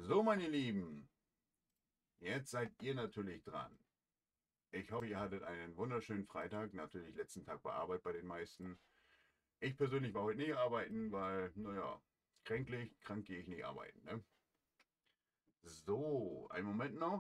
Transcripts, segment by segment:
So, meine Lieben, jetzt seid ihr natürlich dran. Ich hoffe, ihr hattet einen wunderschönen Freitag. Natürlich, letzten Tag war Arbeit bei den meisten. Ich persönlich war heute nicht arbeiten, weil, naja, krank gehe ich nicht arbeiten. Ne? So, einen Moment noch.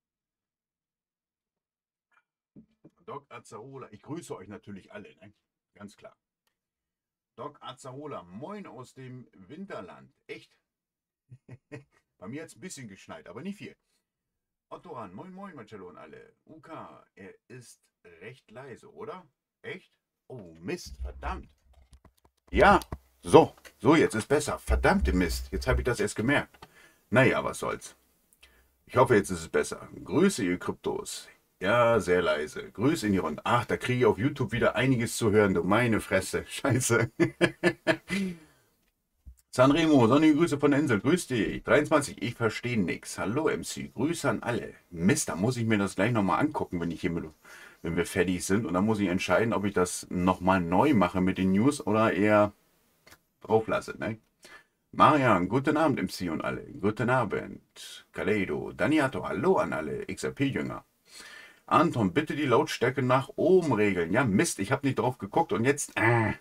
Doc Azarola, ich grüße euch natürlich alle, ne? Ganz klar. Doc Azarola, moin aus dem Winterland. Echt? Bei mir hat es ein bisschen geschneit, aber nicht viel. Otto Ran, moin moin Marcello und alle. UK, er ist recht leise, oder? Echt? Oh Mist, verdammt. Ja, so jetzt ist besser. Verdammte Mist, jetzt habe ich das erst gemerkt. Naja, was soll's. Ich hoffe, jetzt ist es besser. Grüße, ihr Kryptos. Ja, sehr leise. Grüße in die Runde. Ach, da kriege ich auf YouTube wieder einiges zu hören, du meine Fresse. Scheiße. Sanremo, sonnige Grüße von der Insel. Grüß dich. 23, ich verstehe nix. Hallo MC, Grüße an alle. Mist, da muss ich mir das gleich nochmal angucken, wenn wir fertig sind. Und dann muss ich entscheiden, ob ich das nochmal neu mache mit den News oder eher drauf lasse. Ne? Marian, guten Abend MC und alle. Guten Abend. Kaleido, Daniato, hallo an alle XRP-Jünger. Anton, bitte die Lautstärke nach oben regeln. Ja, Mist, ich habe nicht drauf geguckt und jetzt...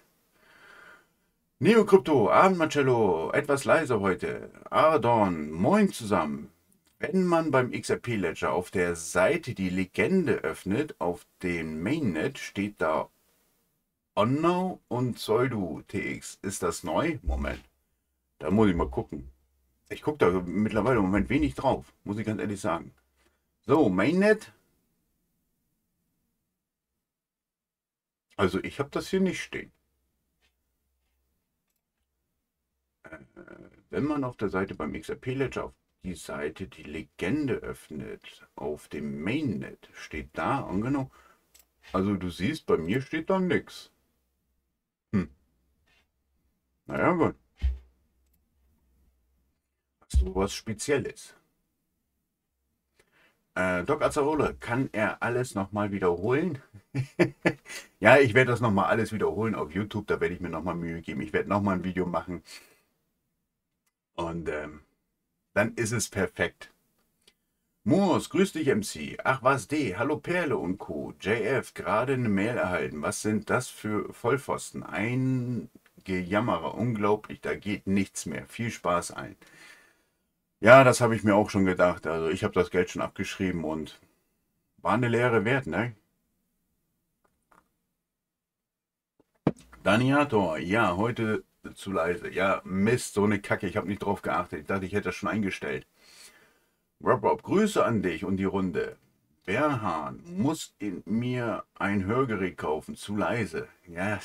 Neokrypto, Abend Marcello, etwas leiser heute. Ardon, moin zusammen. Wenn man beim XRP Ledger auf der Seite die Legende öffnet, auf dem Mainnet steht da Onnow und Pseudo TX. Ist das neu? Moment, da muss ich mal gucken. Ich gucke da mittlerweile im Moment wenig drauf, muss ich ganz ehrlich sagen. So, Mainnet. Also ich habe das hier nicht stehen. Wenn man auf der Seite beim XRP Ledger auf die Seite die Legende öffnet, auf dem Mainnet steht da, genau. Also du siehst, bei mir steht da nichts. Naja, gut. Hast du was Spezielles? Doc Azarola, kann er alles nochmal wiederholen? Ja, ich werde das nochmal alles wiederholen auf YouTube. Da werde ich mir nochmal Mühe geben. Ich werde nochmal ein Video machen. Und dann ist es perfekt. Moos, grüß dich MC. Ach was D, hallo Perle und Co. JF, gerade eine Mail erhalten. Was sind das für Vollpfosten? Ein Gejammerer, unglaublich, da geht nichts mehr. Viel Spaß ein. Ja, das habe ich mir auch schon gedacht. Also ich habe das Geld schon abgeschrieben und war eine Lehre wert, ne? Daniator, ja, heute zu leise. Ja, Mist, so eine Kacke, ich habe nicht drauf geachtet. Ich dachte, ich hätte das schon eingestellt. Rob, Grüße an dich und die Runde. Bernhard muss in mir ein Hörgerät kaufen, zu leise. Ja.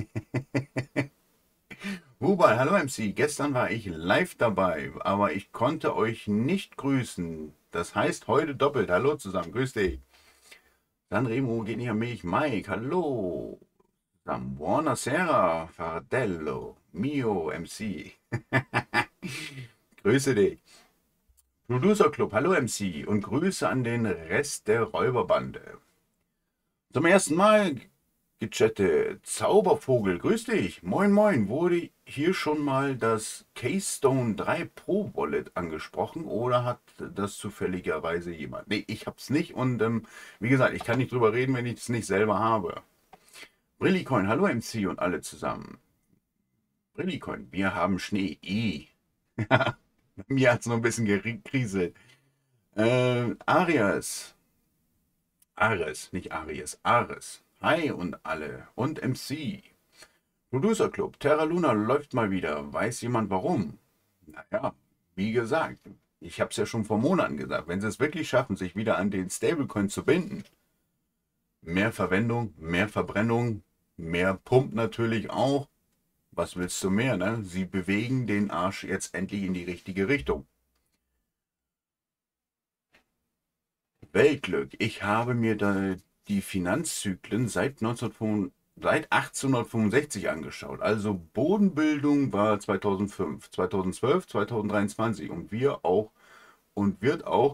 Hubal, hallo MC. Gestern war ich live dabei, aber ich konnte euch nicht grüßen. Das heißt heute doppelt. Hallo zusammen, grüß dich. Sanremo geht nicht an mich. Mike, hallo. Buona sera, Fardello, Mio MC. Grüße dich. Producer Club, hallo MC und Grüße an den Rest der Räuberbande. Zum ersten Mal gechattet. Zaubervogel, grüß dich. Moin moin, wurde hier schon mal das Keystone 3 Pro Wallet angesprochen oder hat das zufälligerweise jemand? Nee, ich hab's nicht und wie gesagt, ich kann nicht drüber reden, wenn ich es nicht selber habe. Brillicoin, hallo MC und alle zusammen. Brillicoin, wir haben Schnee. Mir hat es noch ein bisschen gekriselt. Ares, nicht Aries, Ares. Hi und alle. Und MC. Producer Club, Terra Luna läuft mal wieder. Weiß jemand warum? Naja, wie gesagt, ich habe es ja schon vor Monaten gesagt. Wenn sie es wirklich schaffen, sich wieder an den Stablecoin zu binden, mehr Verwendung, mehr Verbrennung, mehr Pump natürlich auch. Was willst du mehr, ne? Sie bewegen den Arsch jetzt endlich in die richtige Richtung. Weltglück. Ich habe mir da die Finanzzyklen seit 1865 angeschaut. Also Bodenbildung war 2005, 2012, 2023 und wird auch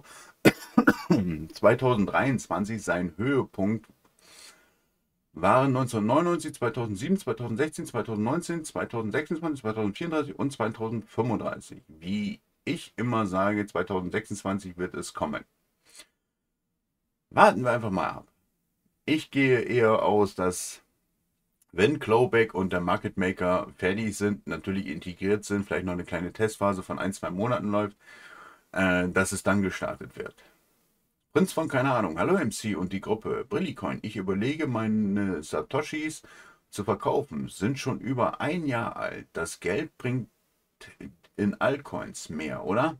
2023 sein Höhepunkt waren 1999, 2007, 2016, 2019, 2026, 2034 und 2035. Wie ich immer sage, 2026 wird es kommen. Warten wir einfach mal ab. Ich gehe eher aus, dass wenn Clawback und der Market Maker fertig sind, natürlich integriert sind, vielleicht noch eine kleine Testphase von 1, 2 Monaten läuft, dass es dann gestartet wird. Prinz von keine Ahnung, hallo MC und die Gruppe Brillicoin. Ich überlege, meine Satoshis zu verkaufen, sind schon über ein Jahr alt. Das Geld bringt in Altcoins mehr, oder?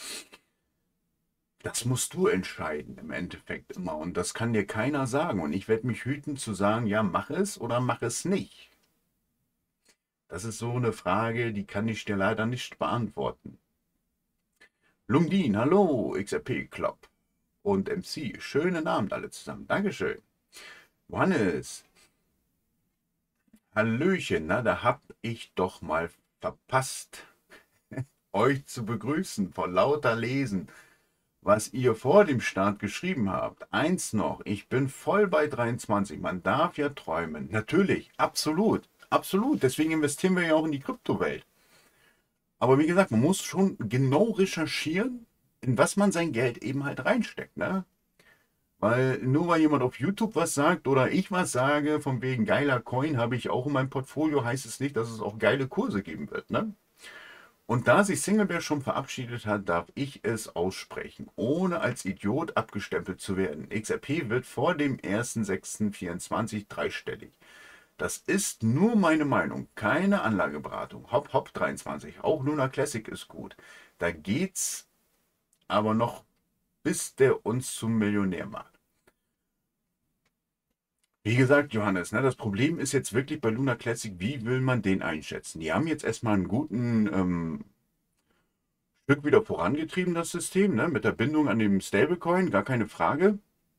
Das musst du entscheiden im Endeffekt immer und das kann dir keiner sagen und ich werde mich hüten zu sagen, ja, mach es oder mach es nicht. Das ist so eine Frage, die kann ich dir leider nicht beantworten. Lungdin, hallo, XRP Club und MC, schönen Abend alle zusammen, Dankeschön. Johannes, hallöchen, na, da hab ich doch mal verpasst, euch zu begrüßen vor lauter Lesen, was ihr vor dem Start geschrieben habt. Eins noch, ich bin voll bei 23. Man darf ja träumen. Natürlich, absolut, absolut. Deswegen investieren wir ja auch in die Kryptowelt. Aber wie gesagt, man muss schon genau recherchieren, in was man sein Geld eben halt reinsteckt. Ne? Weil nur weil jemand auf YouTube was sagt oder ich was sage, von wegen geiler Coin habe ich auch in meinem Portfolio, heißt es nicht, dass es auch geile Kurse geben wird. Ne? Und da sich Singlebear schon verabschiedet hat, darf ich es aussprechen, ohne als Idiot abgestempelt zu werden. XRP wird vor dem 1.6.24 dreistellig. Das ist nur meine Meinung, keine Anlageberatung. Hopp, hopp 23, auch Luna Classic ist gut. Da geht's aber noch, bis der uns zum Millionär macht. Wie gesagt, Johannes, ne, das Problem ist jetzt wirklich bei Luna Classic, wie will man den einschätzen? Die haben jetzt erstmal einen guten Stück wieder vorangetrieben, das System, ne, mit der Bindung an dem Stablecoin, gar keine Frage.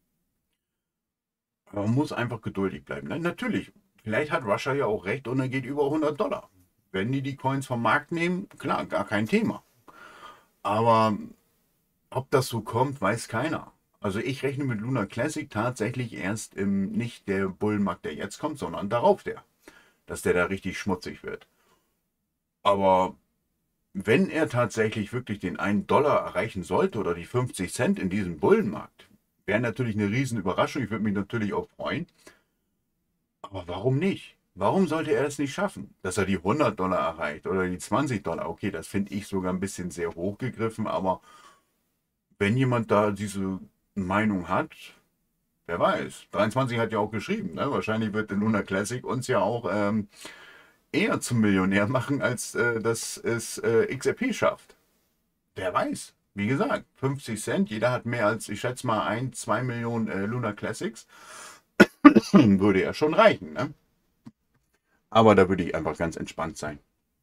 Aber man muss einfach geduldig bleiben. Ne? Natürlich, vielleicht hat Russia ja auch recht und er geht über $100. Wenn die Coins vom Markt nehmen, klar, gar kein Thema. Aber ob das so kommt, weiß keiner. Also ich rechne mit Luna Classic tatsächlich erst im, nicht der Bullenmarkt, der jetzt kommt, sondern darauf dass der da richtig schmutzig wird. Aber wenn er tatsächlich wirklich den $1 erreichen sollte oder die 50 Cent in diesem Bullenmarkt, wäre natürlich eine riesen Überraschung. Ich würde mich natürlich auch freuen. Aber warum nicht? Warum sollte er es nicht schaffen? Dass er die $100 erreicht oder die $20? Okay, das finde ich sogar ein bisschen sehr hochgegriffen, aber wenn jemand da diese Meinung hat, wer weiß. 23 hat ja auch geschrieben, ne? Wahrscheinlich wird der Luna Classic uns ja auch eher zum Millionär machen, als dass es XRP schafft. Wer weiß. Wie gesagt, 50 Cent, jeder hat mehr als, ich schätze mal, 1, 2 Millionen Luna Classics. Würde ja schon reichen, ne? Aber da würde ich einfach ganz entspannt sein.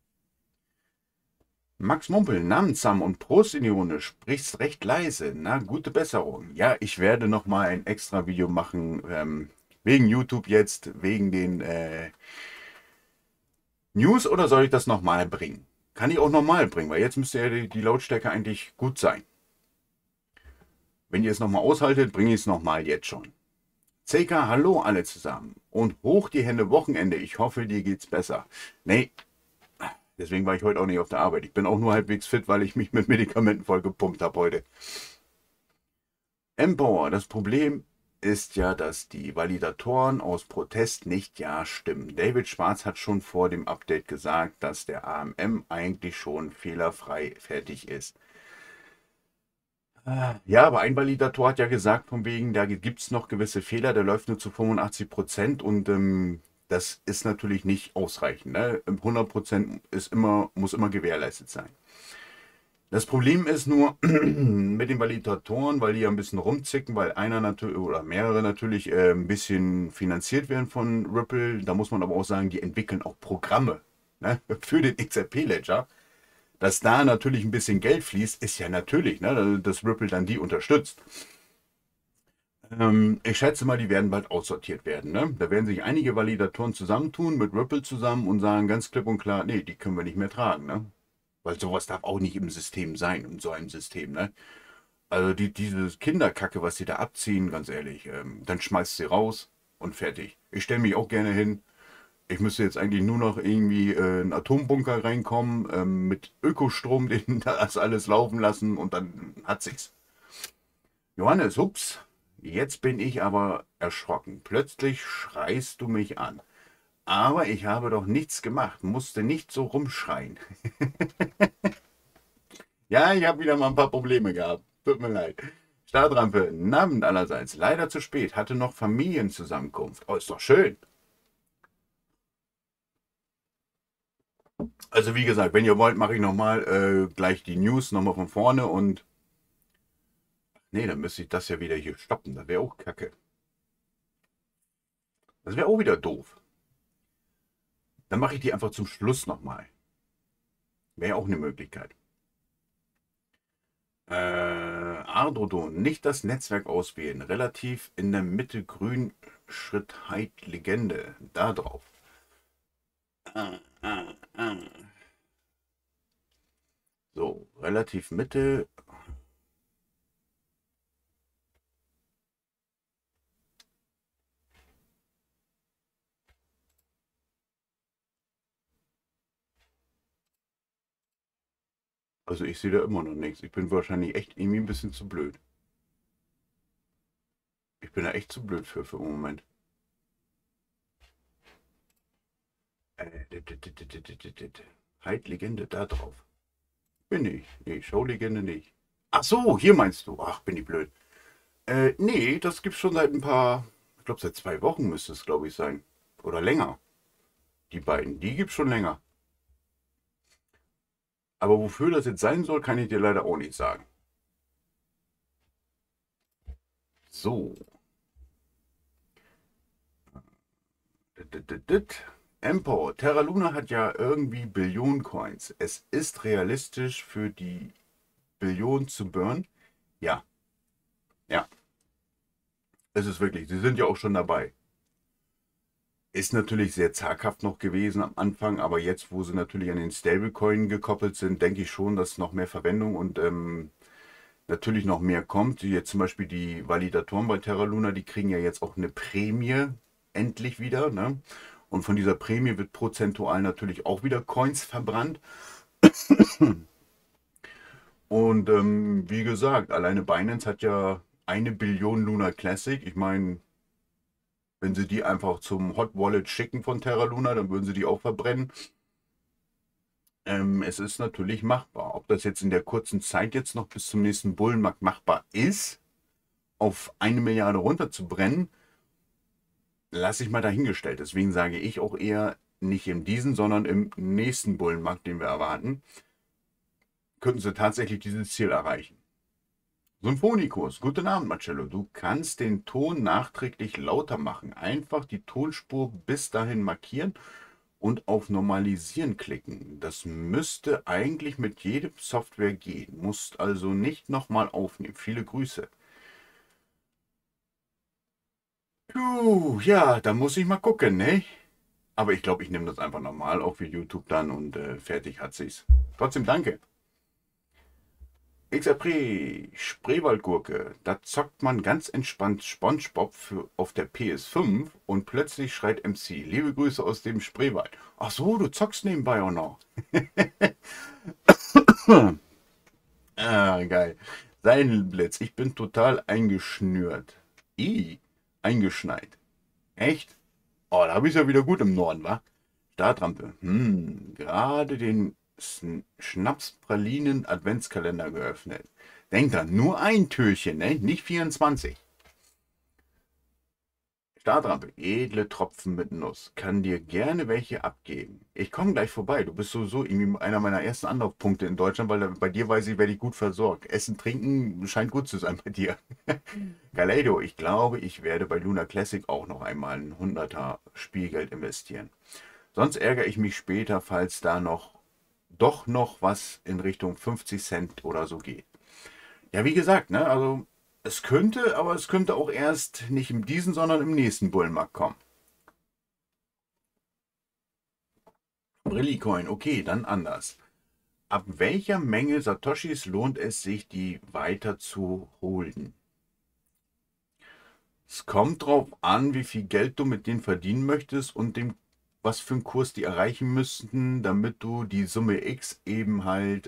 Max Mumpel, Namensam und Prost in die Runde, sprichst recht leise. Na, gute Besserung. Ja, ich werde nochmal ein extra Video machen, wegen YouTube jetzt, wegen den News, oder soll ich das nochmal bringen? Kann ich auch nochmal bringen, weil jetzt müsste ja die Lautstärke eigentlich gut sein. Wenn ihr es nochmal aushaltet, bringe ich es nochmal jetzt schon. CK, hallo alle zusammen und hoch die Hände Wochenende. Ich hoffe, dir geht's besser. Nee, deswegen war ich heute auch nicht auf der Arbeit. Ich bin auch nur halbwegs fit, weil ich mich mit Medikamenten voll gepumpt habe heute. Empower, das Problem ist ja, dass die Validatoren aus Protest nicht ja stimmen. David Schwarz hat schon vor dem Update gesagt, dass der AMM eigentlich schon fehlerfrei fertig ist. Ja, aber ein Validator hat ja gesagt, von wegen, da gibt es noch gewisse Fehler, der läuft nur zu 85% und das ist natürlich nicht ausreichend. Ne? 100% muss immer gewährleistet sein. Das Problem ist nur mit den Validatoren, weil die ja ein bisschen rumzicken, weil einer natürlich oder mehrere natürlich ein bisschen finanziert werden von Ripple. Da muss man aber auch sagen, die entwickeln auch Programme, ne, für den XRP-Ledger. Dass da natürlich ein bisschen Geld fließt, ist ja natürlich, ne, dass Ripple dann die unterstützt. Ich schätze mal, die werden bald aussortiert werden. Ne? Da werden sich einige Validatoren zusammentun mit Ripple zusammen und sagen ganz klipp und klar, nee, die können wir nicht mehr tragen. Ne? Weil sowas darf auch nicht im System sein, in so einem System. Ne? Also diese Kinderkacke, was sie da abziehen, ganz ehrlich, dann schmeißt sie raus und fertig. Ich stelle mich auch gerne hin. Ich müsste jetzt eigentlich nur noch irgendwie einen Atombunker reinkommen, mit Ökostrom, den das alles laufen lassen und dann hat sich's. Johannes, hups, jetzt bin ich aber erschrocken. Plötzlich schreist du mich an. Aber ich habe doch nichts gemacht, musste nicht so rumschreien. Ja, ich habe wieder mal ein paar Probleme gehabt. Tut mir leid. Startrampe, Abend allerseits. Leider zu spät, hatte noch Familienzusammenkunft. Oh, ist doch schön. Also wie gesagt, wenn ihr wollt, mache ich nochmal gleich die News nochmal von vorne und... Nee, dann müsste ich das ja wieder hier stoppen. Das wäre auch kacke. Das wäre auch wieder doof. Dann mache ich die einfach zum Schluss nochmal. Wäre ja auch eine Möglichkeit. Ardodon, nicht das Netzwerk auswählen. Relativ in der Mitte grün, Schrittheit, Legende. Da drauf. Ah, ah, ah. So, relativ Mitte. Also ich sehe da immer noch nichts. Ich bin wahrscheinlich echt irgendwie ein bisschen zu blöd. Ich bin da echt zu blöd für den Moment. Legende da drauf. Bin ich. Nee, Showlegende nicht. Ach so, hier meinst du. Ach, bin ich blöd. Nee, das gibt's schon seit ein paar, ich glaube seit 2 Wochen müsste es, glaube ich, sein. Oder länger. Die beiden, die gibt's schon länger. Aber wofür das jetzt sein soll, kann ich dir leider auch nicht sagen. So. Empower. Terra Luna hat ja irgendwie Billionen Coins. Es ist realistisch für die Billion zu burnen. Ja, ja. Es ist wirklich. Sie sind ja auch schon dabei. Ist natürlich sehr zaghaft noch gewesen am Anfang, aber jetzt, wo sie natürlich an den Stablecoin gekoppelt sind, denke ich schon, dass noch mehr Verwendung und natürlich noch mehr kommt. Jetzt zum Beispiel die Validatoren bei Terra Luna, die kriegen ja jetzt auch eine Prämie endlich wieder. Ne? Und von dieser Prämie wird prozentual natürlich auch wieder Coins verbrannt. Und wie gesagt, alleine Binance hat ja 1 Billion Luna Classic. Ich meine, wenn sie die einfach zum Hot Wallet schicken von Terra Luna, dann würden sie die auch verbrennen. Es ist natürlich machbar. Ob das jetzt in der kurzen Zeit jetzt noch bis zum nächsten Bullenmarkt machbar ist, auf 1 Milliarde runterzubrennen, lasse ich mal dahingestellt. Deswegen sage ich auch eher nicht in diesem, sondern im nächsten Bullenmarkt, den wir erwarten, könnten sie tatsächlich dieses Ziel erreichen. Symphonikus, guten Abend, Marcello. Du kannst den Ton nachträglich lauter machen. Einfach die Tonspur bis dahin markieren und auf Normalisieren klicken. Das müsste eigentlich mit jedem Software gehen. Musst also nicht nochmal aufnehmen. Viele Grüße. Puh, ja, da muss ich mal gucken, ne? Aber ich glaube, ich nehme das einfach normal auf für YouTube dann und fertig hat sich's. Trotzdem danke. XRP, Spreewaldgurke, da zockt man ganz entspannt SpongeBob auf der PS5 und plötzlich schreit MC, liebe Grüße aus dem Spreewald. Ach so, du zockst nebenbei auch noch. Ah, geil. Seidenblitz, ich bin total eingeschnürt. Eingeschneit. Echt? Oh, da habe ich es ja wieder gut im Norden, wa? Startrampe. Gerade den Schnapspralinen-Adventskalender geöffnet. Denk dran, nur ein Türchen, ne? Nicht 24. Startrampe. Edle Tropfen mit Nuss. Kann dir gerne welche abgeben. Ich komme gleich vorbei. Du bist sowieso irgendwie einer meiner ersten Anlaufpunkte in Deutschland, weil bei dir weiß ich, werde ich gut versorgt. Essen, trinken scheint gut zu sein bei dir. Kaleido, ich glaube, ich werde bei Luna Classic auch noch einmal ein 100er Spielgeld investieren. Sonst ärgere ich mich später, falls da doch noch was in Richtung 50 Cent oder so geht. Ja, wie gesagt, ne, also es könnte, aber es könnte auch erst nicht in diesem, sondern im nächsten Bullenmarkt kommen. Brillicoin, okay, dann anders. Ab welcher Menge Satoshis lohnt es sich, die weiter zu holen? Es kommt drauf an, wie viel Geld du mit denen verdienen möchtest und dem was für einen Kurs die erreichen müssten, damit du die Summe X eben halt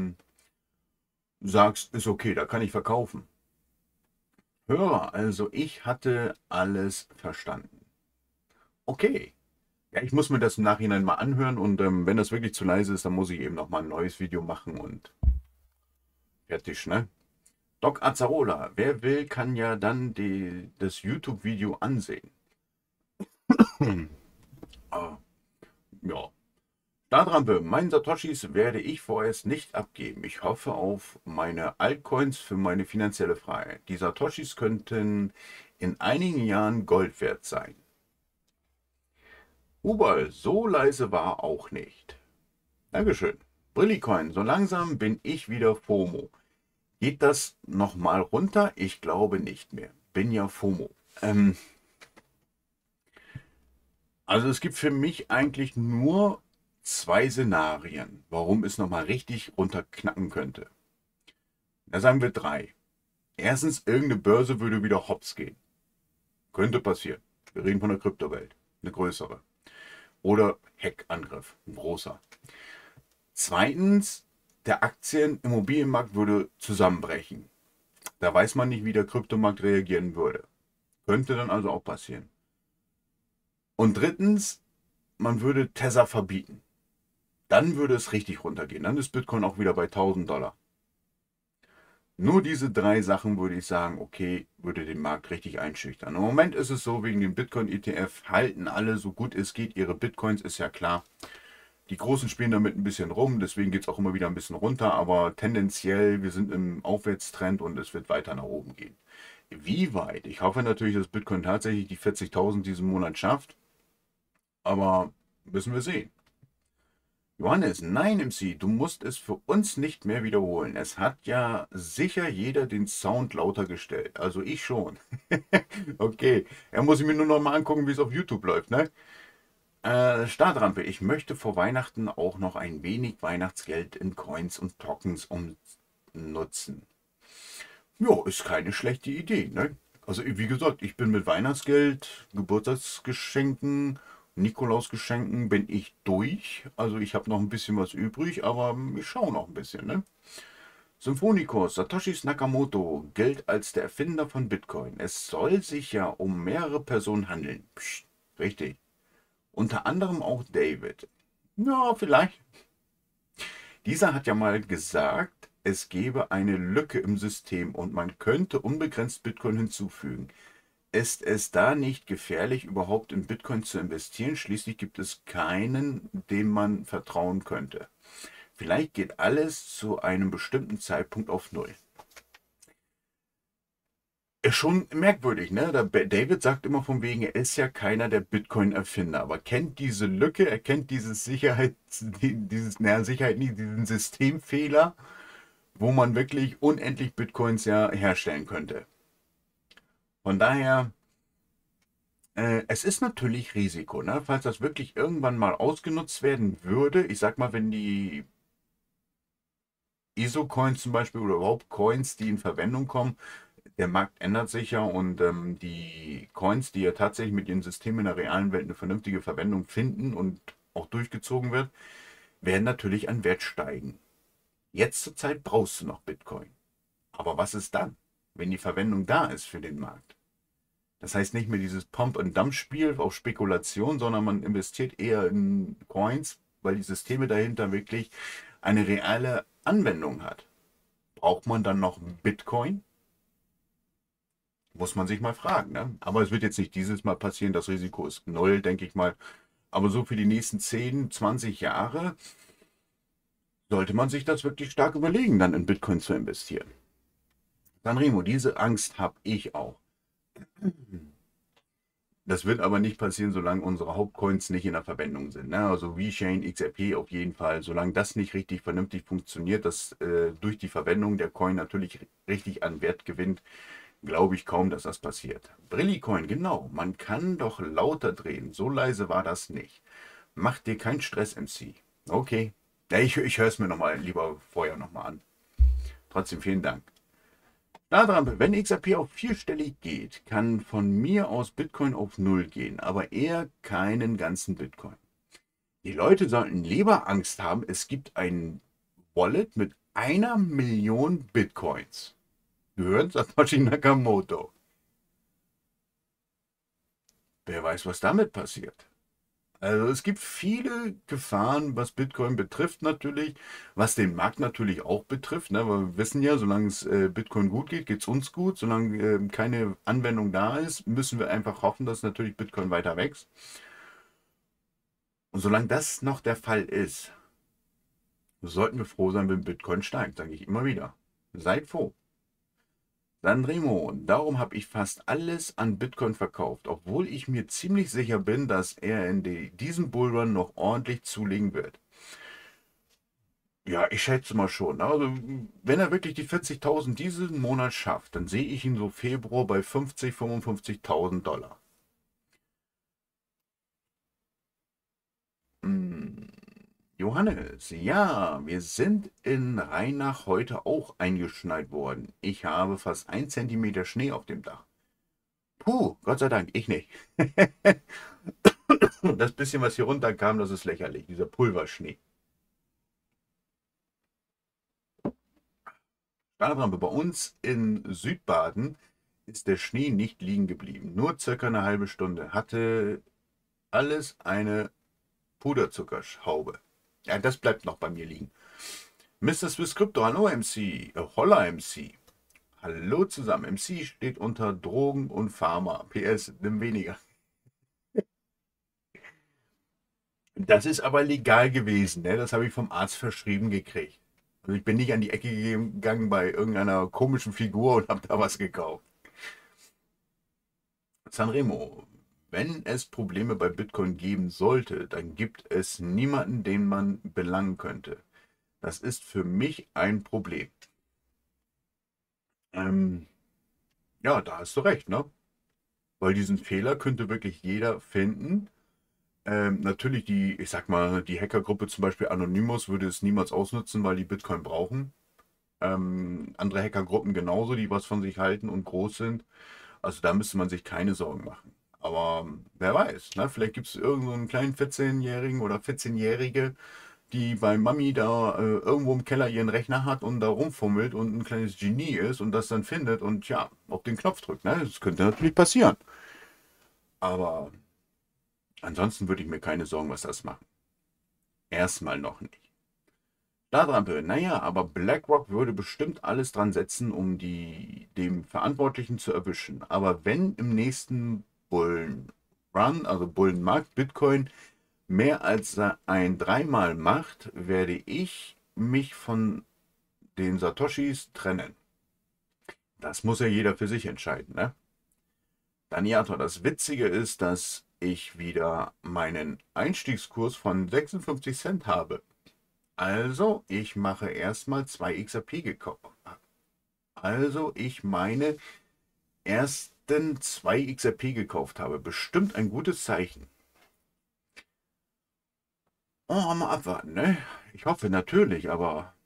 sagst, ist okay, da kann ich verkaufen. Hörer, also ich hatte alles verstanden. Okay. Ja, ich muss mir das im Nachhinein mal anhören und wenn das wirklich zu leise ist, dann muss ich eben noch mal ein neues Video machen und fertig, ne? Doc Azzarola, wer will, kann ja dann das YouTube-Video ansehen. Ah, ja. Startrampe, meinen Satoshis werde ich vorerst nicht abgeben. Ich hoffe auf meine Altcoins für meine finanzielle Freiheit. Die Satoshis könnten in einigen Jahren Gold wert sein. Huberl, so leise war auch nicht. Dankeschön. Brillicoin, so langsam bin ich wieder FOMO. Geht das nochmal runter? Ich glaube nicht mehr. Bin ja FOMO. Also es gibt für mich eigentlich nur zwei Szenarien, warum es nochmal richtig runterknacken könnte. Da sagen wir drei. Erstens, irgendeine Börse würde wieder hops gehen. Könnte passieren. Wir reden von der Kryptowelt. Eine größere. Oder Hackangriff. Ein großer. Zweitens, der Aktien-Immobilienmarkt würde zusammenbrechen. Da weiß man nicht, wie der Kryptomarkt reagieren würde. Könnte dann also auch passieren. Und drittens, man würde Tether verbieten. Dann würde es richtig runtergehen. Dann ist Bitcoin auch wieder bei 1000 Dollar. Nur diese drei Sachen würde ich sagen, okay, würde den Markt richtig einschüchtern. Im Moment ist es so, wegen dem Bitcoin-ETF halten alle so gut es geht ihre Bitcoins, ist ja klar. Die Großen spielen damit ein bisschen rum, deswegen geht es auch immer wieder ein bisschen runter, aber tendenziell, wir sind im Aufwärtstrend und es wird weiter nach oben gehen. Wie weit? Ich hoffe natürlich, dass Bitcoin tatsächlich die 40.000 diesen Monat schafft, aber müssen wir sehen. Johannes, nein, MC, du musst es für uns nicht mehr wiederholen. Es hat ja sicher jeder den Sound lauter gestellt. Also ich schon. Okay, er muss ich mir nur noch mal angucken, wie es auf YouTube läuft, ne? Startrampe, ich möchte vor Weihnachten auch noch ein wenig Weihnachtsgeld in Coins und Tokens umnutzen. Ja, ist keine schlechte Idee, ne? Also wie gesagt, ich bin mit Weihnachtsgeld, Geburtstagsgeschenken, Nikolausgeschenken bin ich durch. Also ich habe noch ein bisschen was übrig, aber ich schaue noch ein bisschen, ne? Symphonikos, Satoshi Nakamoto gilt als der Erfinder von Bitcoin. Es soll sich ja um mehrere Personen handeln. Psst, richtig. Unter anderem auch David. Ja, vielleicht. Dieser hat ja mal gesagt, es gebe eine Lücke im System und man könnte unbegrenzt Bitcoin hinzufügen. Ist es da nicht gefährlich, überhaupt in Bitcoin zu investieren? Schließlich gibt es keinen, dem man vertrauen könnte. Vielleicht geht alles zu einem bestimmten Zeitpunkt auf Null. Ist schon merkwürdig, ne? David sagt immer von wegen, er ist ja keiner der Bitcoin-Erfinder, aber kennt diese Lücke, er kennt dieses Sicherheit nicht, diesen Systemfehler, wo man wirklich unendlich Bitcoins ja herstellen könnte. Von daher, es ist natürlich Risiko, ne? Falls das wirklich irgendwann mal ausgenutzt werden würde, ich sag mal, wenn die ISO-Coins zum Beispiel oder überhaupt Coins, die in Verwendung kommen, der Markt ändert sich ja und die Coins, die ja tatsächlich mit ihren Systemen in der realen Welt eine vernünftige Verwendung finden und auch durchgezogen wird, werden natürlich an Wert steigen. Jetzt zur Zeit brauchst du noch Bitcoin. Aber was ist dann, wenn die Verwendung da ist für den Markt? Das heißt nicht mehr dieses Pump-and-Dump-Spiel auf Spekulation, sondern man investiert eher in Coins, weil die Systeme dahinter wirklich eine reale Anwendung hat. Braucht man dann noch Bitcoin? Muss man sich mal fragen, ne? Aber es wird jetzt nicht dieses Mal passieren, das Risiko ist null, denke ich mal. Aber so für die nächsten 10, 20 Jahre sollte man sich das wirklich stark überlegen, dann in Bitcoin zu investieren. Sanremo, diese Angst habe ich auch. Das wird aber nicht passieren, solange unsere Hauptcoins nicht in der Verwendung sind. Ne? Also VeChain, XRP auf jeden Fall. Solange das nicht richtig vernünftig funktioniert, dass durch die Verwendung der Coin natürlich richtig an Wert gewinnt, glaube ich kaum, dass das passiert. Brillicoin, genau. Man kann doch lauter drehen. So leise war das nicht. Mach dir keinen Stress, MC. Okay. Ja, ich höre es mir nochmal lieber vorher nochmal an. Trotzdem vielen Dank. Startrampe, wenn XRP auf vierstellig geht, kann von mir aus Bitcoin auf Null gehen, aber eher keinen ganzen Bitcoin. Die Leute sollten lieber Angst haben, es gibt ein Wallet mit 1 Million Bitcoins. Gehört Satoshi Nakamoto. Wer weiß, was damit passiert. Also es gibt viele Gefahren, was Bitcoin betrifft natürlich, was den Markt natürlich auch betrifft. Ne? Weil wir wissen ja, solange es Bitcoin gut geht, geht es uns gut. Solange keine Anwendung da ist, müssen wir einfach hoffen, dass natürlich Bitcoin weiter wächst. Und solange das noch der Fall ist, sollten wir froh sein, wenn Bitcoin steigt, sage ich immer wieder. Seid froh. Sanremo, darum habe ich fast alles an Bitcoin verkauft, obwohl ich mir ziemlich sicher bin, dass er in diesem Bullrun noch ordentlich zulegen wird. Ja, ich schätze mal schon. Also, wenn er wirklich die 40.000 diesen Monat schafft, dann sehe ich ihn so Februar bei 50, 55.000 Dollar. Hm. Johannes, ja, wir sind in Rheinach heute auch eingeschneit worden. Ich habe fast 1 Zentimeter Schnee auf dem Dach. Puh, Gott sei Dank, ich nicht. Das bisschen, was hier runterkam, das ist lächerlich, dieser Pulverschnee. Startrampe, bei uns in Südbaden ist der Schnee nicht liegen geblieben. Nur circa eine halbe Stunde. Hatte alles eine Puderzuckerhaube. Ja, das bleibt noch bei mir liegen. Mr. Swiss Crypto, hallo MC. Holla MC. Hallo zusammen. MC steht unter Drogen und Pharma. PS, nimm weniger. Das ist aber legal gewesen, ne? Das habe ich vom Arzt verschrieben gekriegt. Also ich bin nicht an die Ecke gegangen bei irgendeiner komischen Figur und habe da was gekauft. Sanremo, wenn es Probleme bei Bitcoin geben sollte, dann gibt es niemanden, den man belangen könnte. Das ist für mich ein Problem. Ähm, ja, da hast du recht, ne? Weil diesen Fehler könnte wirklich jeder finden. Natürlich ich sag mal, die Hackergruppe zum Beispiel Anonymous würde es niemals ausnutzen, weil die Bitcoin brauchen. Andere Hackergruppen genauso, die was von sich halten und groß sind. Also da müsste man sich keine Sorgen machen. Aber wer weiß, ne? Vielleicht gibt es irgendeinen so einen kleinen 14-Jährigen oder 14-Jährige, die bei Mami da irgendwo im Keller ihren Rechner hat und da rumfummelt und ein kleines Genie ist und das dann findet und ja, auf den Knopf drückt. Ne? Das könnte natürlich passieren. Aber ansonsten würde ich mir keine Sorgen, was das machen. Erstmal noch nicht. Startrampe, naja, aber BlackRock würde bestimmt alles dran setzen, um dem Verantwortlichen zu erwischen. Aber wenn im nächsten Bullenrun, also Bullenmarkt, Bitcoin mehr als ein dreimal macht, werde ich mich von den Satoshis trennen. Das muss ja jeder für sich entscheiden, ne? Daniator, das Witzige ist, dass ich wieder meinen Einstiegskurs von 56 Cent habe. Also, ich mache erstmal 2 XRP gekauft. Also, ich meine ersten 2 XRP gekauft habe. Bestimmt ein gutes Zeichen. Oh, mal abwarten, ne? Ich hoffe natürlich, aber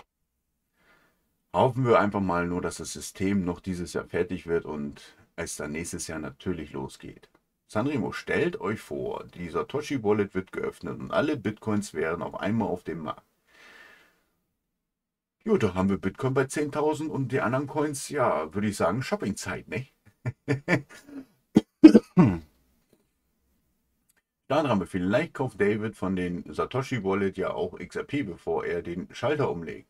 hoffen wir einfach mal nur, dass das System noch dieses Jahr fertig wird und es dann nächstes Jahr natürlich losgeht. Sanremo, stellt euch vor, die Satoshi Wallet wird geöffnet und alle Bitcoins wären auf einmal auf dem Markt. Jo, da haben wir Bitcoin bei 10.000 und die anderen Coins, ja, würde ich sagen, Shoppingzeit, ne? Dann haben wir, vielleicht kauft David von den Satoshi Wallet ja auch XRP, bevor er den Schalter umlegt.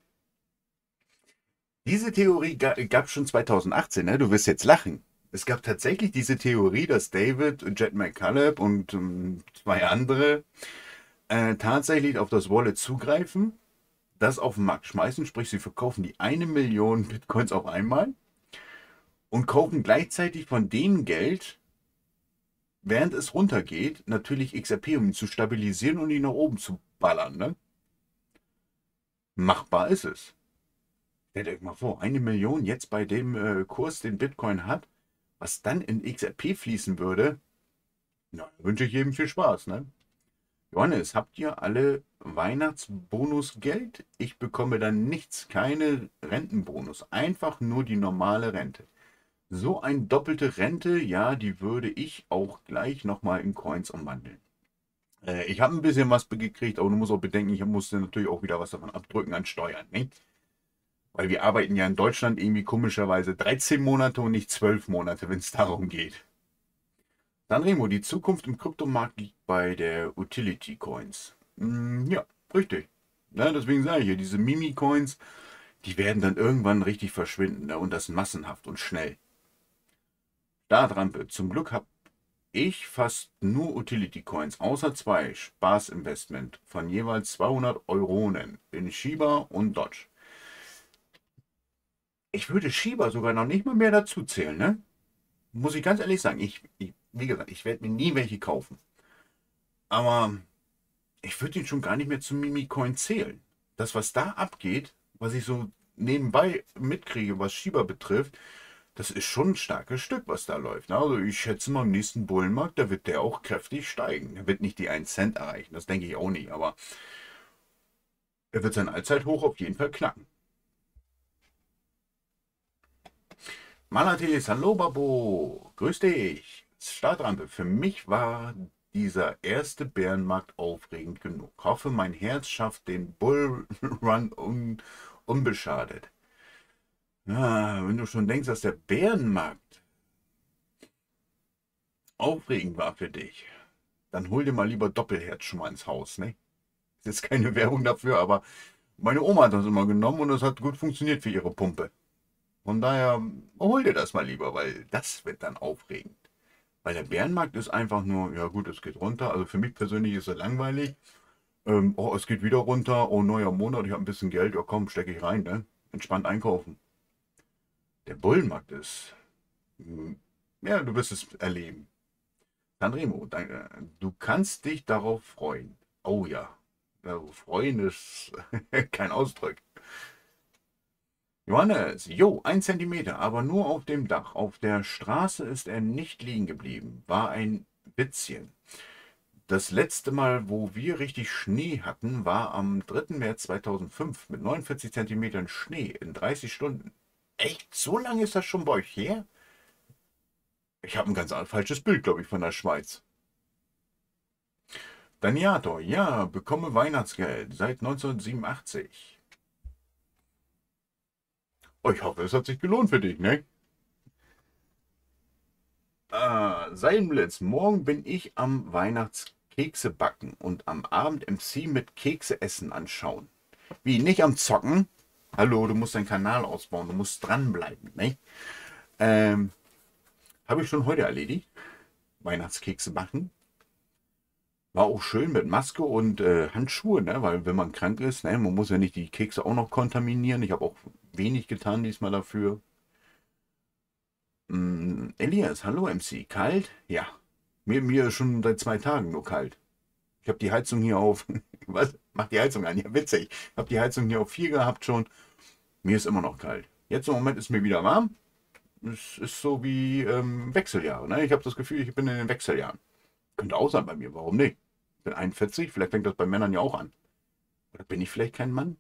Diese Theorie gab es schon 2018, ne? Du wirst jetzt lachen. Es gab tatsächlich diese Theorie, dass David, Jet McCullough und 2 andere tatsächlich auf das Wallet zugreifen, das auf den Markt schmeißen, sprich sie verkaufen die 1 Million Bitcoins auf einmal und kaufen gleichzeitig von dem Geld, während es runtergeht, natürlich XRP, um ihn zu stabilisieren und ihn nach oben zu ballern. Ne? Machbar ist es. Stellt euch mal vor, 1 Million jetzt bei dem Kurs, den Bitcoin hat, was dann in XRP fließen würde, na, wünsche ich jedem viel Spaß. Ne? Johannes, habt ihr alle Weihnachtsbonusgeld? Ich bekomme dann nichts, keine Rentenbonus, einfach nur die normale Rente. So eine doppelte Rente, ja, die würde ich auch gleich nochmal in Coins umwandeln. Ich habe ein bisschen was gekriegt, aber du musst auch bedenken, ich musste natürlich auch wieder was davon abdrücken an Steuern. Ne? Weil wir arbeiten ja in Deutschland irgendwie komischerweise 13 Monate und nicht 12 Monate, wenn es darum geht. Dann Remo, die Zukunft im Kryptomarkt liegt bei der Utility Coins. Ja, richtig. Ja, deswegen sage ich hier, diese Mimi-Coins, die werden dann irgendwann richtig verschwinden, ne? Und das massenhaft und schnell. Da dran wird. Zum Glück habe ich fast nur Utility Coins, außer zwei Spaßinvestment von jeweils 200 Euronen in Shiba und Dodge. Ich würde Shiba sogar noch nicht mal mehr dazu zählen, ne? Muss ich ganz ehrlich sagen. Wie gesagt, ich werde mir nie welche kaufen. Aber ich würde ihn schon gar nicht mehr zum Mimi-Coin zählen. Das, was da abgeht, was ich so nebenbei mitkriege, was Shiba betrifft, das ist schon ein starkes Stück, was da läuft. Also ich schätze mal, im nächsten Bullenmarkt, da wird der auch kräftig steigen. Er wird nicht die 1 Cent erreichen, das denke ich auch nicht, aber er wird sein Allzeithoch auf jeden Fall knacken. Malatis, hallo Babo, grüß dich. Startrampe, für mich war dieser erste Bärenmarkt aufregend genug. Hoffe, mein Herz schafft den Bullrun unbeschadet. Ja, wenn du schon denkst, dass der Bärenmarkt aufregend war für dich, dann hol dir mal lieber Doppelherz schon mal ins Haus, ne? Das ist keine Werbung dafür, aber meine Oma hat das immer genommen und das hat gut funktioniert für ihre Pumpe. Von daher hol dir das mal lieber, weil das wird dann aufregend. Weil der Bärenmarkt ist einfach nur, ja gut, es geht runter. Also für mich persönlich ist er langweilig. Oh, es geht wieder runter. Oh, neuer Monat, ich habe ein bisschen Geld. Ja komm, stecke ich rein, ne? Entspannt einkaufen. Der Bullenmarkt ist, ja, du wirst es erleben. Sanremo, du kannst dich darauf freuen. Oh ja, also freuen ist kein Ausdruck. Johannes, jo, 1 Zentimeter, aber nur auf dem Dach. Auf der Straße ist er nicht liegen geblieben. War ein Witzchen. Das letzte Mal, wo wir richtig Schnee hatten, war am 3. März 2005 mit 49 Zentimetern Schnee in 30 Stunden. Echt? So lange ist das schon bei euch her? Ich habe ein ganz falsches Bild, glaube ich, von der Schweiz. Daniator, ja, bekomme Weihnachtsgeld seit 1987. Oh, ich hoffe, es hat sich gelohnt für dich, ne? Seidenblitz, morgen bin ich am Weihnachtskekse backen und am Abend MC mit Kekse essen anschauen. Wie, nicht am Zocken? Hallo, du musst deinen Kanal ausbauen, du musst dranbleiben, ne? Ähm, Habe ich schon heute erledigt. Weihnachtskekse backen. War auch schön mit Maske und Handschuhe, ne? Weil wenn man krank ist, ne, man muss ja nicht die Kekse auch noch kontaminieren. Ich habe auch wenig getan diesmal dafür. Elias, hallo MC. Kalt? Ja. Mir ist schon seit 2 Tagen nur kalt. Ich habe die Heizung hier auf. Was? Mach die Heizung an. Ja, witzig. Ich habe die Heizung hier auf 4 gehabt schon. Mir ist immer noch kalt. Jetzt im Moment ist mir wieder warm. Es ist so wie Wechseljahre. Ne? Ich habe das Gefühl, ich bin in den Wechseljahren. Könnte auch sein bei mir. Warum nicht? Ich bin 41. Vielleicht fängt das bei Männern ja auch an. Oder bin ich vielleicht kein Mann?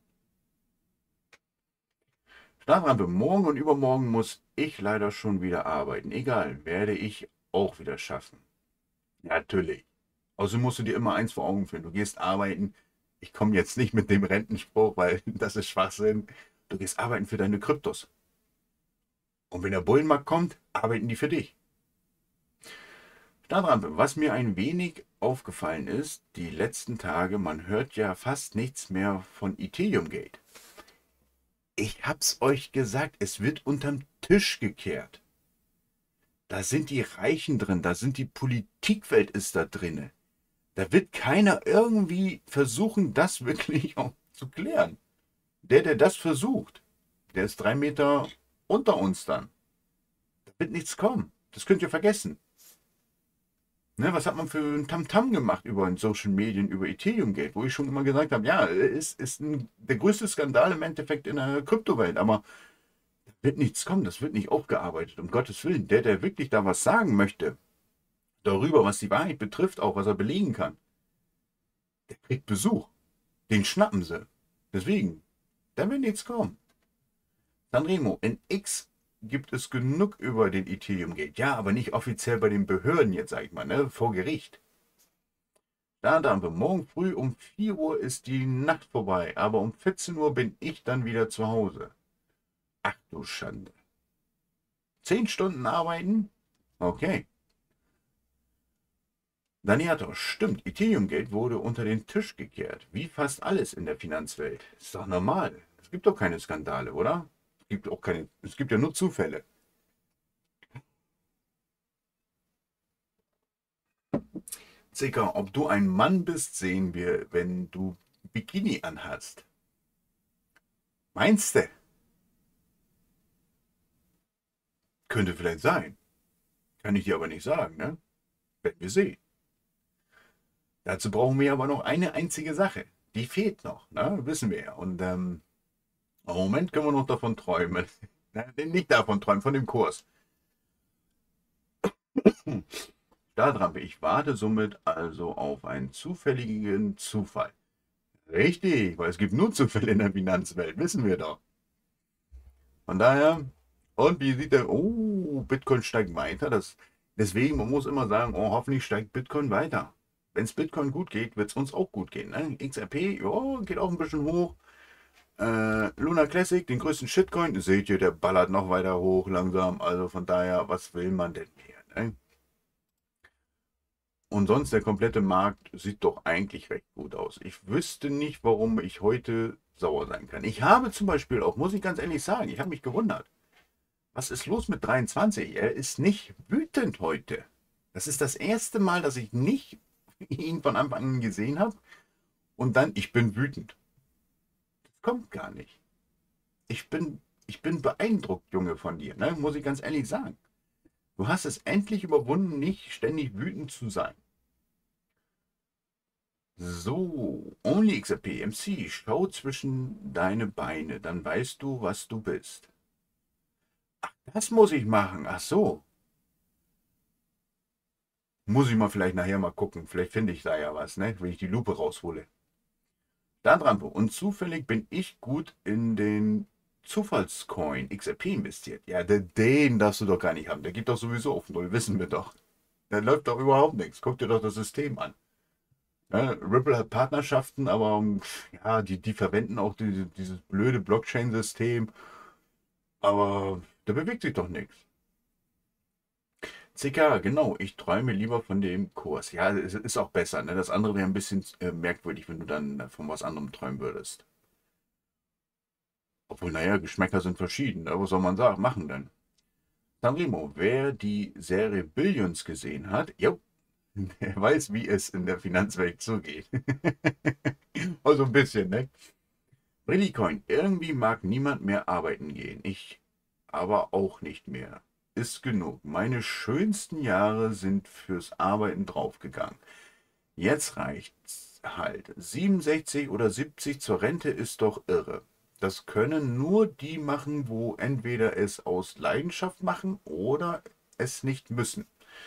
Startrampe. Morgen und übermorgen muss ich leider schon wieder arbeiten. Egal, werde ich auch wieder schaffen. Ja, natürlich. Außerdem musst du dir immer eins vor Augen führen. Du gehst arbeiten. Ich komme jetzt nicht mit dem Rentenspruch, weil das ist Schwachsinn. Du gehst arbeiten für deine Kryptos. Und wenn der Bullenmarkt kommt, arbeiten die für dich. Startrampe, was mir ein wenig aufgefallen ist, die letzten Tage, man hört ja fast nichts mehr von Ethereum Gate. Ich hab's euch gesagt, es wird unterm Tisch gekehrt. Da sind die Reichen drin, da sind die Politikwelt ist da drinne. Da wird keiner irgendwie versuchen, das wirklich auch zu klären. Der das versucht, der ist 3 Meter unter uns dann. Da wird nichts kommen. Das könnt ihr vergessen. Ne, was hat man für ein Tamtam gemacht über in Social Medien, über Ethereum Gate, wo ich schon immer gesagt habe, ja, es ist der größte Skandal im Endeffekt in der Kryptowelt, aber da wird nichts kommen, das wird nicht aufgearbeitet, um Gottes Willen. Der wirklich da was sagen möchte, darüber, was die Wahrheit betrifft, auch was er belegen kann, der kriegt Besuch. Den schnappen sie. Deswegen, da wird nichts kommen. Sanremo, in X gibt es genug über den Ethereum Gate. Ja, aber nicht offiziell bei den Behörden jetzt, sag ich mal, ne? Vor Gericht. Da haben wir morgen früh um 4 Uhr ist die Nacht vorbei, aber um 14 Uhr bin ich dann wieder zu Hause. Ach du Schande. 10 Stunden arbeiten? Okay. Daniatos, stimmt, Ethereum-Geld wurde unter den Tisch gekehrt, wie fast alles in der Finanzwelt. Ist doch normal. Es gibt doch keine Skandale, oder? Es gibt ja nur Zufälle. Zicker, ob du ein Mann bist, sehen wir, wenn du Bikini anhast. Meinst du? Könnte vielleicht sein. Kann ich dir aber nicht sagen, ne? Werden wir sehen. Dazu brauchen wir aber noch eine einzige Sache. Die fehlt noch, ne? Wissen wir ja. Und im Moment können wir noch davon träumen. Nicht davon träumen, von dem Kurs. Stadtrampe, ich warte somit also auf einen zufälligen Zufall. Richtig, weil es gibt nur Zufälle in der Finanzwelt, wissen wir doch. Von daher, und wie sieht der, oh, Bitcoin steigt weiter. Deswegen, man muss immer sagen, oh, hoffentlich steigt Bitcoin weiter. Wenn es Bitcoin gut geht, wird es uns auch gut gehen. Ne? XRP, ja, geht auch ein bisschen hoch. Luna Classic, den größten Shitcoin, seht ihr, der ballert noch weiter hoch langsam. Also von daher, was will man denn mehr? Ne? Und sonst der komplette Markt sieht doch eigentlich recht gut aus. Ich wüsste nicht, warum ich heute sauer sein kann. Ich habe zum Beispiel auch, muss ich ganz ehrlich sagen, ich habe mich gewundert. Was ist los mit 23? Er ist nicht wütend heute. Das ist das erste Mal, dass ich nicht ihn von Anfang an gesehen habe. Und dann, ich bin wütend. Das kommt gar nicht. Ich bin beeindruckt, Junge, von dir, ne? Muss ich ganz ehrlich sagen. Du hast es endlich überwunden, nicht ständig wütend zu sein. So, OnlyXRP, MC, schau zwischen deine Beine, dann weißt du, was du bist. Ach, das muss ich machen. Ach so. Muss ich mal vielleicht nachher mal gucken. Vielleicht finde ich da ja was, ne? Wenn ich die Lupe raushole. Da dran. Und zufällig bin ich gut in den Zufallscoin XRP investiert. Ja, den darfst du doch gar nicht haben. Der geht doch sowieso auf Null, wissen wir doch. Da läuft doch überhaupt nichts. Guck dir doch das System an. Ja, Ripple hat Partnerschaften, aber ja, die verwenden auch dieses blöde Blockchain-System. Aber da bewegt sich doch nichts. CK, genau, ich träume lieber von dem Kurs. Ja, es ist auch besser. Ne? Das andere wäre ein bisschen merkwürdig, wenn du dann von was anderem träumen würdest. Obwohl, naja, Geschmäcker sind verschieden. Ne? Was soll man sagen, machen denn? Sanremo, wer die Serie Billions gesehen hat, jo, der weiß, wie es in der Finanzwelt zugeht. Also ein bisschen, ne? Brillicoin, irgendwie mag niemand mehr arbeiten gehen. Ich aber auch nicht mehr. Ist genug. Meine schönsten Jahre sind fürs Arbeiten draufgegangen. Jetzt reicht's halt. 67 oder 70 zur Rente ist doch irre. Das können nur die machen, wo entweder es aus Leidenschaft machen oder es nicht müssen.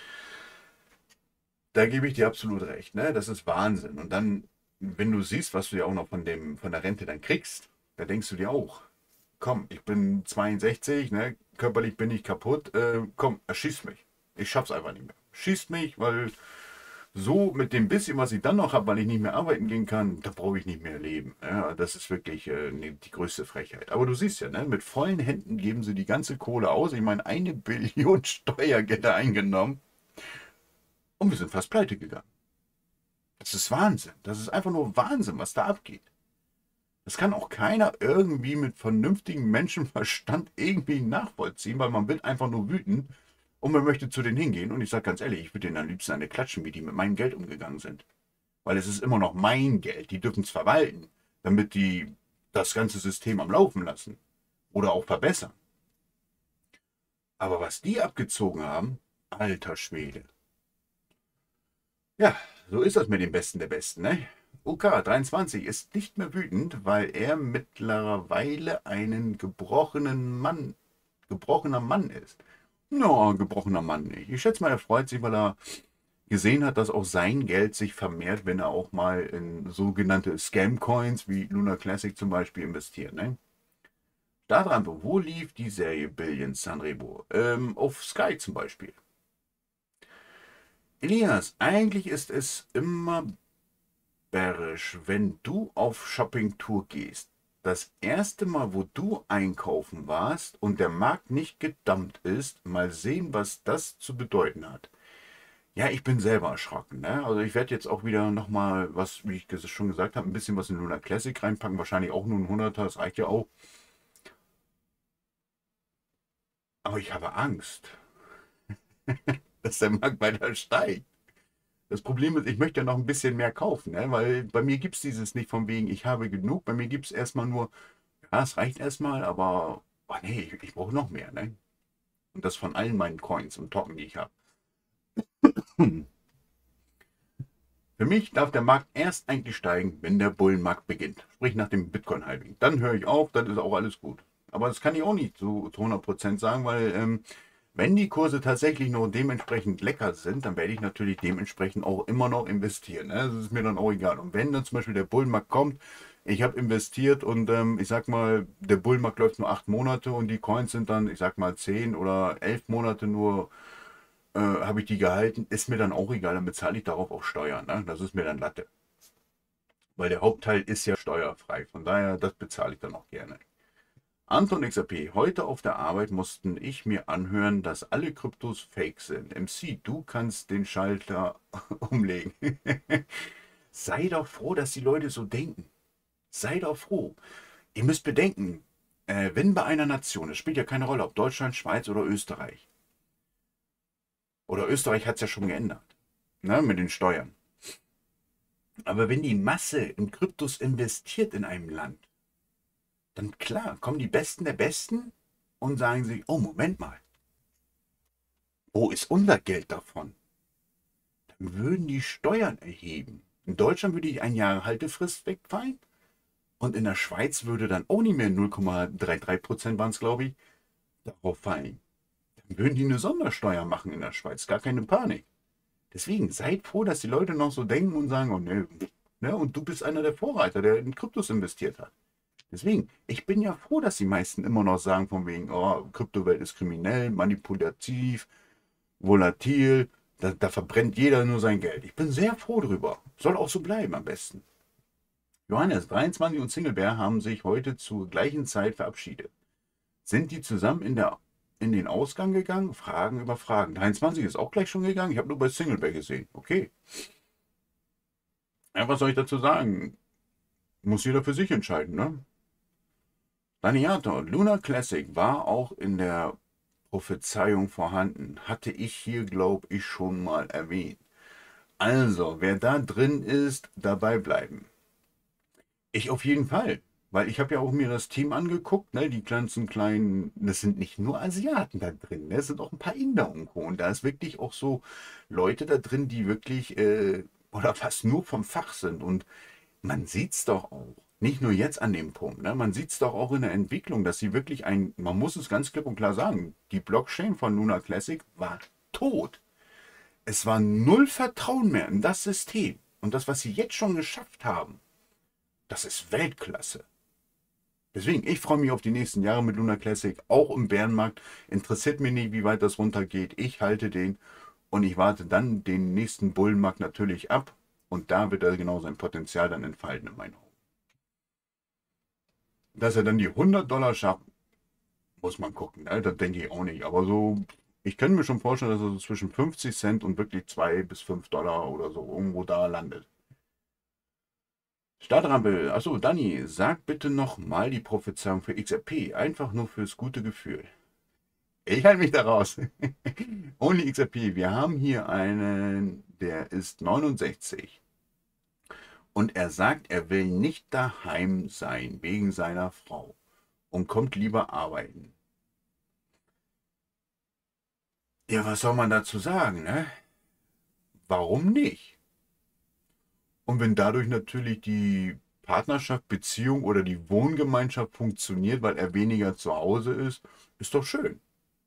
Da gebe ich dir absolut recht, ne? Das ist Wahnsinn. Und dann, wenn du siehst, was du ja auch noch von der Rente dann kriegst, da denkst du dir auch, komm, ich bin 62, ne? Körperlich bin ich kaputt, komm, erschieß mich. Ich schaff's einfach nicht mehr. Schießt mich, weil so mit dem bisschen, was ich dann noch habe, weil ich nicht mehr arbeiten gehen kann, da brauche ich nicht mehr leben. Ja, das ist wirklich die größte Frechheit. Aber du siehst ja, ne, mit vollen Händen geben sie die ganze Kohle aus. Ich meine, 1 Billion Steuergelder eingenommen und wir sind fast pleite gegangen. Das ist Wahnsinn. Das ist einfach nur Wahnsinn, was da abgeht. Das kann auch keiner irgendwie mit vernünftigem Menschenverstand irgendwie nachvollziehen, weil man wird einfach nur wütend und man möchte zu denen hingehen. Und ich sage ganz ehrlich, ich würde denen am liebsten eine klatschen, wie die mit meinem Geld umgegangen sind. Weil es ist immer noch mein Geld. Die dürfen es verwalten, damit die das ganze System am Laufen lassen oder auch verbessern. Aber was die abgezogen haben, alter Schwede. Ja, so ist das mit dem Besten der Besten, ne? UK 23 ist nicht mehr wütend, weil er mittlerweile einen gebrochener Mann ist. No, gebrochener Mann nicht. Ich schätze mal, er freut sich, weil er gesehen hat, dass auch sein Geld sich vermehrt, wenn er auch mal in sogenannte Scam-Coins wie Luna Classic zum Beispiel investiert. Ne? Startrampe, wo lief die Serie Billions Sanremo? Auf Sky zum Beispiel. Elias, eigentlich ist es immer bärisch, wenn du auf Shoppingtour gehst. Das erste Mal, wo du einkaufen warst und der Markt nicht gedammt ist, mal sehen, was das zu bedeuten hat. Ja, ich bin selber erschrocken. Ne? Also ich werde jetzt auch wieder nochmal was, wie ich schon gesagt habe, ein bisschen was in Luna Classic reinpacken. Wahrscheinlich auch nur ein 100er, das reicht ja auch. Aber ich habe Angst, dass der Markt weiter steigt. Das Problem ist, ich möchte ja noch ein bisschen mehr kaufen, ne? Weil bei mir gibt es dieses nicht von wegen, ich habe genug. Bei mir gibt es erstmal nur, ja, es reicht erstmal, aber oh nee, ich brauche noch mehr. Ne? Und das von allen meinen Coins und Token, die ich habe. Hm. Für mich darf der Markt erst eigentlich steigen, wenn der Bullenmarkt beginnt. Sprich nach dem Bitcoin-Halving. Dann höre ich auf, dann ist auch alles gut. Aber das kann ich auch nicht zu 100% sagen, weil wenn die Kurse tatsächlich noch dementsprechend lecker sind, dann werde ich natürlich dementsprechend auch immer noch investieren. Ne? Das ist mir dann auch egal. Und wenn dann zum Beispiel der Bullenmarkt kommt, ich habe investiert und ich sag mal, der Bullenmarkt läuft nur 8 Monate und die Coins sind dann, ich sag mal, 10 oder 11 Monate nur habe ich die gehalten, ist mir dann auch egal, dann bezahle ich darauf auch Steuern. Ne? Das ist mir dann Latte. Weil der Hauptteil ist ja steuerfrei. Von daher, das bezahle ich dann auch gerne. Anton XRP, heute auf der Arbeit mussten ich mir anhören, dass alle Kryptos fake sind. MC, du kannst den Schalter umlegen. Sei doch froh, dass die Leute so denken. Sei doch froh. Ihr müsst bedenken, wenn bei einer Nation, es spielt ja keine Rolle, ob Deutschland, Schweiz oder Österreich hat es ja schon geändert, ne, mit den Steuern. Aber wenn die Masse in Kryptos investiert in einem Land, dann klar, kommen die Besten der Besten und sagen sich, oh Moment mal, wo ist unser Geld davon? Dann würden die Steuern erheben. In Deutschland würde die ein Jahr Haltefrist wegfallen und in der Schweiz würde dann auch nicht mehr 0,33% waren es, glaube ich, darauf fallen. Dann würden die eine Sondersteuer machen in der Schweiz, gar keine Panik. Deswegen seid froh, dass die Leute noch so denken und sagen, oh ne, ne, und du bist einer der Vorreiter, der in Kryptos investiert hat. Deswegen, ich bin ja froh, dass die meisten immer noch sagen von wegen, oh, Kryptowelt ist kriminell, manipulativ, volatil, da verbrennt jeder nur sein Geld. Ich bin sehr froh drüber. Soll auch so bleiben am besten. Johannes, 23 und Singlebär haben sich heute zur gleichen Zeit verabschiedet. Sind die zusammen in den Ausgang gegangen? Fragen über Fragen. 23 ist auch gleich schon gegangen. Ich habe nur bei Singlebär gesehen. Okay. Ja, was soll ich dazu sagen? Muss jeder für sich entscheiden, ne? Daniator, Luna Classic war auch in der Prophezeiung vorhanden. Hatte ich hier, glaube ich, schon mal erwähnt. Also, wer da drin ist, dabei bleiben. Ich auf jeden Fall. Weil ich habe ja auch mir das Team angeguckt, ne, die ganzen kleinen, das sind nicht nur Asiaten da drin, ne, es sind auch ein paar Inder und Co. Und da ist wirklich auch so Leute da drin, die wirklich oder fast nur vom Fach sind. Und man sieht es doch auch. Nicht nur jetzt an dem Punkt, ne? Man sieht es doch auch in der Entwicklung, dass sie wirklich man muss es ganz klipp und klar sagen, die Blockchain von Luna Classic war tot. Es war null Vertrauen mehr in das System. Und das, was sie jetzt schon geschafft haben, das ist Weltklasse. Deswegen, ich freue mich auf die nächsten Jahre mit Luna Classic, auch im Bärenmarkt. Interessiert mich nicht, wie weit das runtergeht. Ich halte den und ich warte dann den nächsten Bullenmarkt natürlich ab. Und da wird er genau sein Potenzial dann entfalten in meinen Augen. Dass er dann die 100 Dollar schafft, muss man gucken. Ne? Das denke ich auch nicht. Aber so, ich kann mir schon vorstellen, dass er so zwischen 50 Cent und wirklich 2 bis 5 Dollar oder so irgendwo da landet. Startrampel, achso, Dani, sag bitte nochmal die Prophezeiung für XRP. Einfach nur fürs gute Gefühl. Ich halte mich da raus. Only XRP. Wir haben hier einen, der ist 69. Und er sagt, er will nicht daheim sein wegen seiner Frau und kommt lieber arbeiten. Ja, was soll man dazu sagen, ne? Warum nicht? Und wenn dadurch natürlich die Partnerschaft, Beziehung oder die Wohngemeinschaft funktioniert, weil er weniger zu Hause ist doch schön.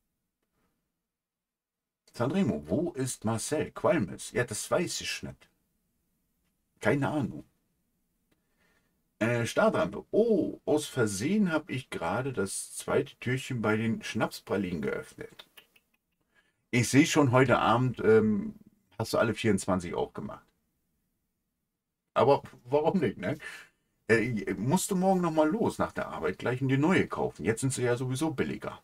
Sandremo, wo ist Marcel Qualmes? Ja, das weiß ich nicht. Keine Ahnung. Startrampe. Oh, aus Versehen habe ich gerade das zweite Türchen bei den Schnapspralinen geöffnet. Ich sehe schon, heute Abend hast du alle 24 aufgemacht. Aber warum nicht, ne? Musst du morgen nochmal los nach der Arbeit gleich und die neue kaufen. Jetzt sind sie ja sowieso billiger.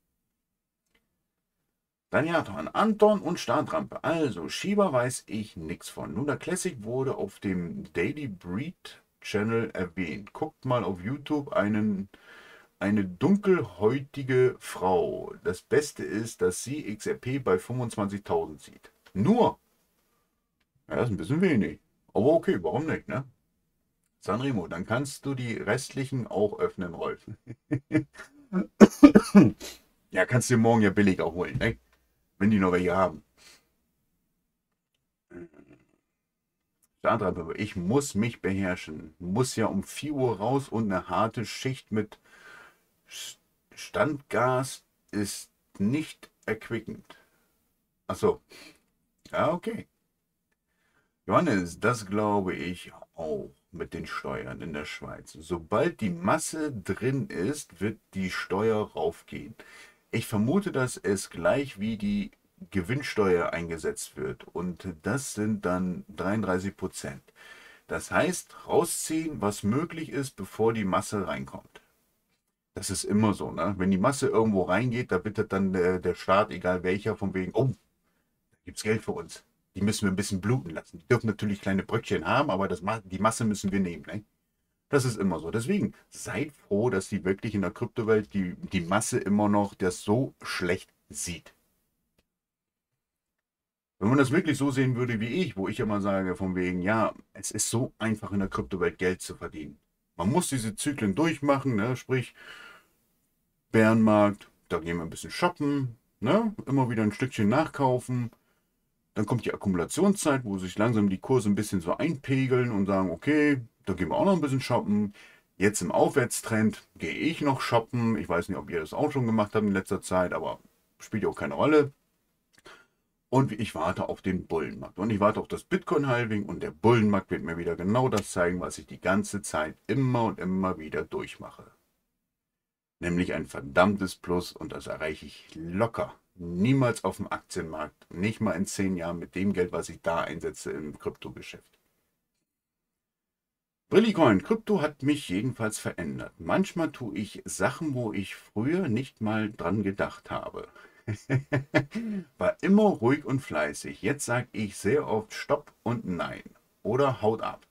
Dann ja, dran. Anton und Startrampe. Also, Schieber weiß ich nichts von. Nun, der Classic wurde auf dem Daily Breed Channel erwähnt. Guckt mal auf YouTube eine dunkelhäutige Frau. Das Beste ist, dass sie XRP bei 25.000 sieht. Nur. Ja, das ist ein bisschen wenig. Aber okay, warum nicht, ne? Sanremo, dann kannst du die restlichen auch öffnen, Rolf. Ja, kannst du dir morgen ja billiger holen, ne? Wenn die noch welche haben. Startrampe, ich muss mich beherrschen. Muss ja um 4 Uhr raus und eine harte Schicht mit Standgas ist nicht erquickend. Achso, ja, okay. Johannes, das glaube ich auch mit den Steuern in der Schweiz. Sobald die Masse drin ist, wird die Steuer raufgehen. Ich vermute, dass es gleich wie die Gewinnsteuer eingesetzt wird. Und das sind dann 33%. Das heißt, rausziehen, was möglich ist, bevor die Masse reinkommt. Das ist immer so, ne? Wenn die Masse irgendwo reingeht, da bittet dann der Staat, egal welcher, von wegen, oh, da gibt es Geld für uns. Die müssen wir ein bisschen bluten lassen. Die dürfen natürlich kleine Bröckchen haben, aber die Masse müssen wir nehmen, ne? Das ist immer so. Deswegen seid froh, dass die wirklich in der Kryptowelt die Masse immer noch das so schlecht sieht. Wenn man das wirklich so sehen würde wie ich, wo ich immer sage, von wegen, ja, es ist so einfach in der Kryptowelt Geld zu verdienen. Man muss diese Zyklen durchmachen, ne? Sprich, Bärenmarkt, da gehen wir ein bisschen shoppen, ne? Immer wieder ein Stückchen nachkaufen. Dann kommt die Akkumulationszeit, wo sich langsam die Kurse ein bisschen so einpegeln und sagen, okay, da gehen wir auch noch ein bisschen shoppen. Jetzt im Aufwärtstrend gehe ich noch shoppen. Ich weiß nicht, ob ihr das auch schon gemacht habt in letzter Zeit, aber spielt ja auch keine Rolle. Und ich warte auf den Bullenmarkt. Und ich warte auf das Bitcoin-Halving und der Bullenmarkt wird mir wieder genau das zeigen, was ich die ganze Zeit immer und immer wieder durchmache. Nämlich ein verdammtes Plus und das erreiche ich locker. Niemals auf dem Aktienmarkt, nicht mal in 10 Jahren mit dem Geld, was ich da einsetze im Kryptogeschäft. Brillicoin, Krypto hat mich jedenfalls verändert. Manchmal tue ich Sachen, wo ich früher nicht mal dran gedacht habe. War immer ruhig und fleißig. Jetzt sage ich sehr oft Stopp und Nein. Oder haut ab.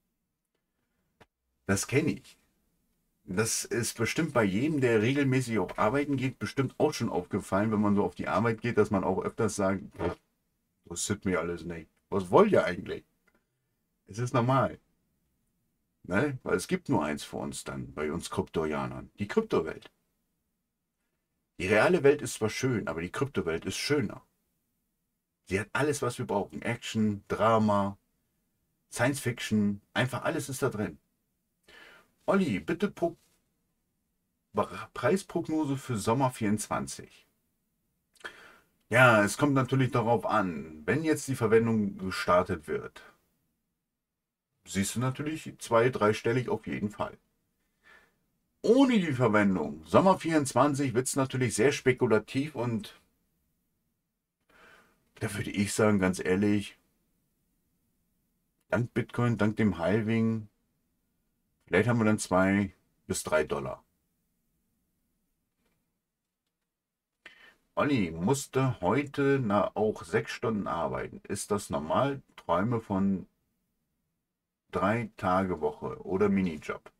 Das kenne ich. Das ist bestimmt bei jedem, der regelmäßig auch arbeiten geht, bestimmt auch schon aufgefallen, wenn man so auf die Arbeit geht, dass man auch öfters sagt, das sieht mir alles nicht. Was wollt ihr eigentlich? Es ist normal. Ne? Weil es gibt nur eins für uns dann, bei uns Kryptorianern. Die Kryptowelt. Die reale Welt ist zwar schön, aber die Kryptowelt ist schöner. Sie hat alles, was wir brauchen. Action, Drama, Science Fiction, einfach alles ist da drin. Olli, bitte Preisprognose für Sommer 24. Ja, es kommt natürlich darauf an, wenn jetzt die Verwendung gestartet wird, siehst du natürlich dreistellig auf jeden Fall. Ohne die Verwendung, Sommer 24, wird es natürlich sehr spekulativ und da würde ich sagen, ganz ehrlich, dank Bitcoin, dank dem Halving, vielleicht haben wir dann 2 bis 3 Dollar. Olli musste heute auch 6 Stunden arbeiten. Ist das normal? Träume von 3-Tage-Woche oder Minijob.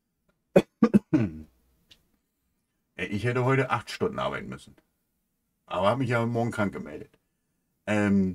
Ich hätte heute 8 Stunden arbeiten müssen. Aber habe mich ja morgen krank gemeldet. Ja,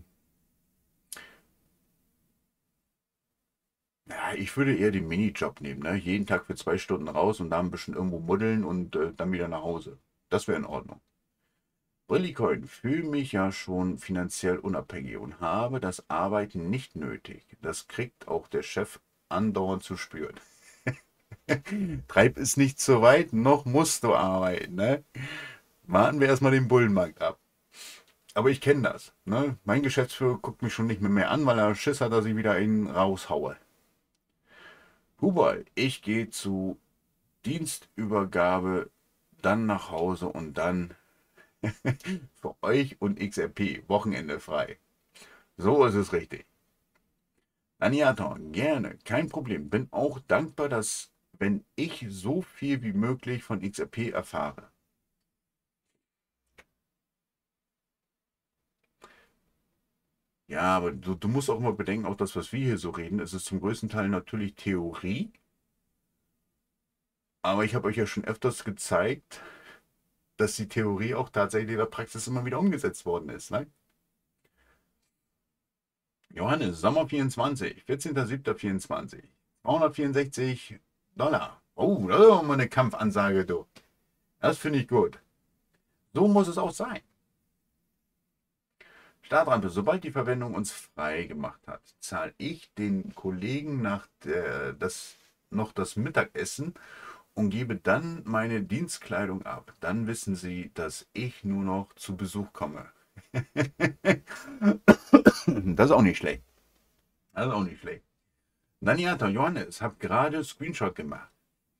ich würde eher den Minijob nehmen. Ne? Jeden Tag für 2 Stunden raus und da ein bisschen irgendwo muddeln und dann wieder nach Hause. Das wäre in Ordnung. Brillicoin, fühle mich ja schon finanziell unabhängig und habe das Arbeiten nicht nötig. Das kriegt auch der Chef andauernd zu spüren. Treib es nicht so weit, noch musst du arbeiten. Ne? Warten wir erstmal den Bullenmarkt ab. Aber ich kenne das. Ne? Mein Geschäftsführer guckt mich schon nicht mehr an, weil er Schiss hat, dass ich wieder einen raushaue. Hubert, ich gehe zu Dienstübergabe, dann nach Hause und dann für euch und XRP Wochenende frei. So ist es richtig. Aniata, gerne, kein Problem. Bin auch dankbar, dass, wenn ich so viel wie möglich von XRP erfahre. Ja, aber du musst auch immer bedenken, auch das, was wir hier so reden, es ist zum größten Teil natürlich Theorie. Aber ich habe euch ja schon öfters gezeigt, dass die Theorie auch tatsächlich in der Praxis immer wieder umgesetzt worden ist. Ne? Johannes, Sommer 24, 14.07.24, 264 Dollar. Oh, das ist auch mal eine Kampfansage, du. Das finde ich gut. So muss es auch sein. Startrampe, sobald die Verwendung uns frei gemacht hat, zahle ich den Kollegen noch das Mittagessen und gebe dann meine Dienstkleidung ab. Dann wissen sie, dass ich nur noch zu Besuch komme. Das ist auch nicht schlecht. Das ist auch nicht schlecht. Naniata, Johannes, hab gerade Screenshot gemacht.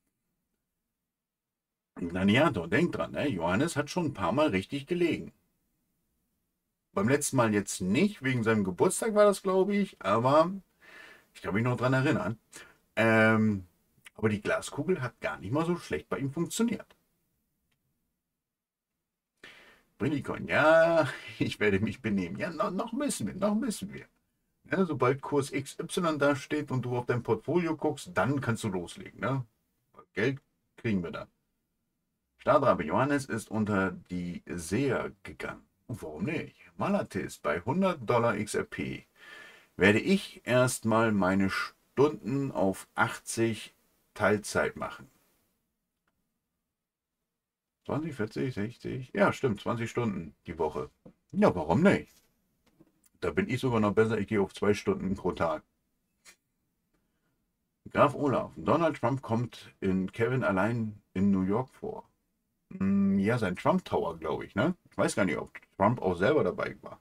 Naniata, denk dran, ne? Johannes hat schon ein paar Mal richtig gelegen. Beim letzten Mal jetzt nicht, wegen seinem Geburtstag war das, glaube ich, aber ich kann mich noch dran erinnern. Ähm, aber die Glaskugel hat gar nicht mal so schlecht bei ihm funktioniert. Brinikon, ja, ich werde mich benehmen. Ja, noch müssen wir, noch müssen wir. Ja, sobald Kurs XY da steht und du auf dein Portfolio guckst, dann kannst du loslegen. Ne? Geld kriegen wir dann. Startrabe Johannes ist unter die Seher gegangen. Und warum nicht? Malatis bei 100 Dollar XRP werde ich erstmal meine Stunden auf 80 Teilzeit machen. 20, 40, 60? Ja, stimmt, 20 Stunden die Woche. Ja, warum nicht? Da bin ich sogar noch besser, ich gehe auf 2 Stunden pro Tag. Graf Olaf, Donald Trump kommt in Kevin allein in New York vor. Ja, sein Trump Tower, glaube ich, ne? Ich weiß gar nicht, ob Trump auch selber dabei war.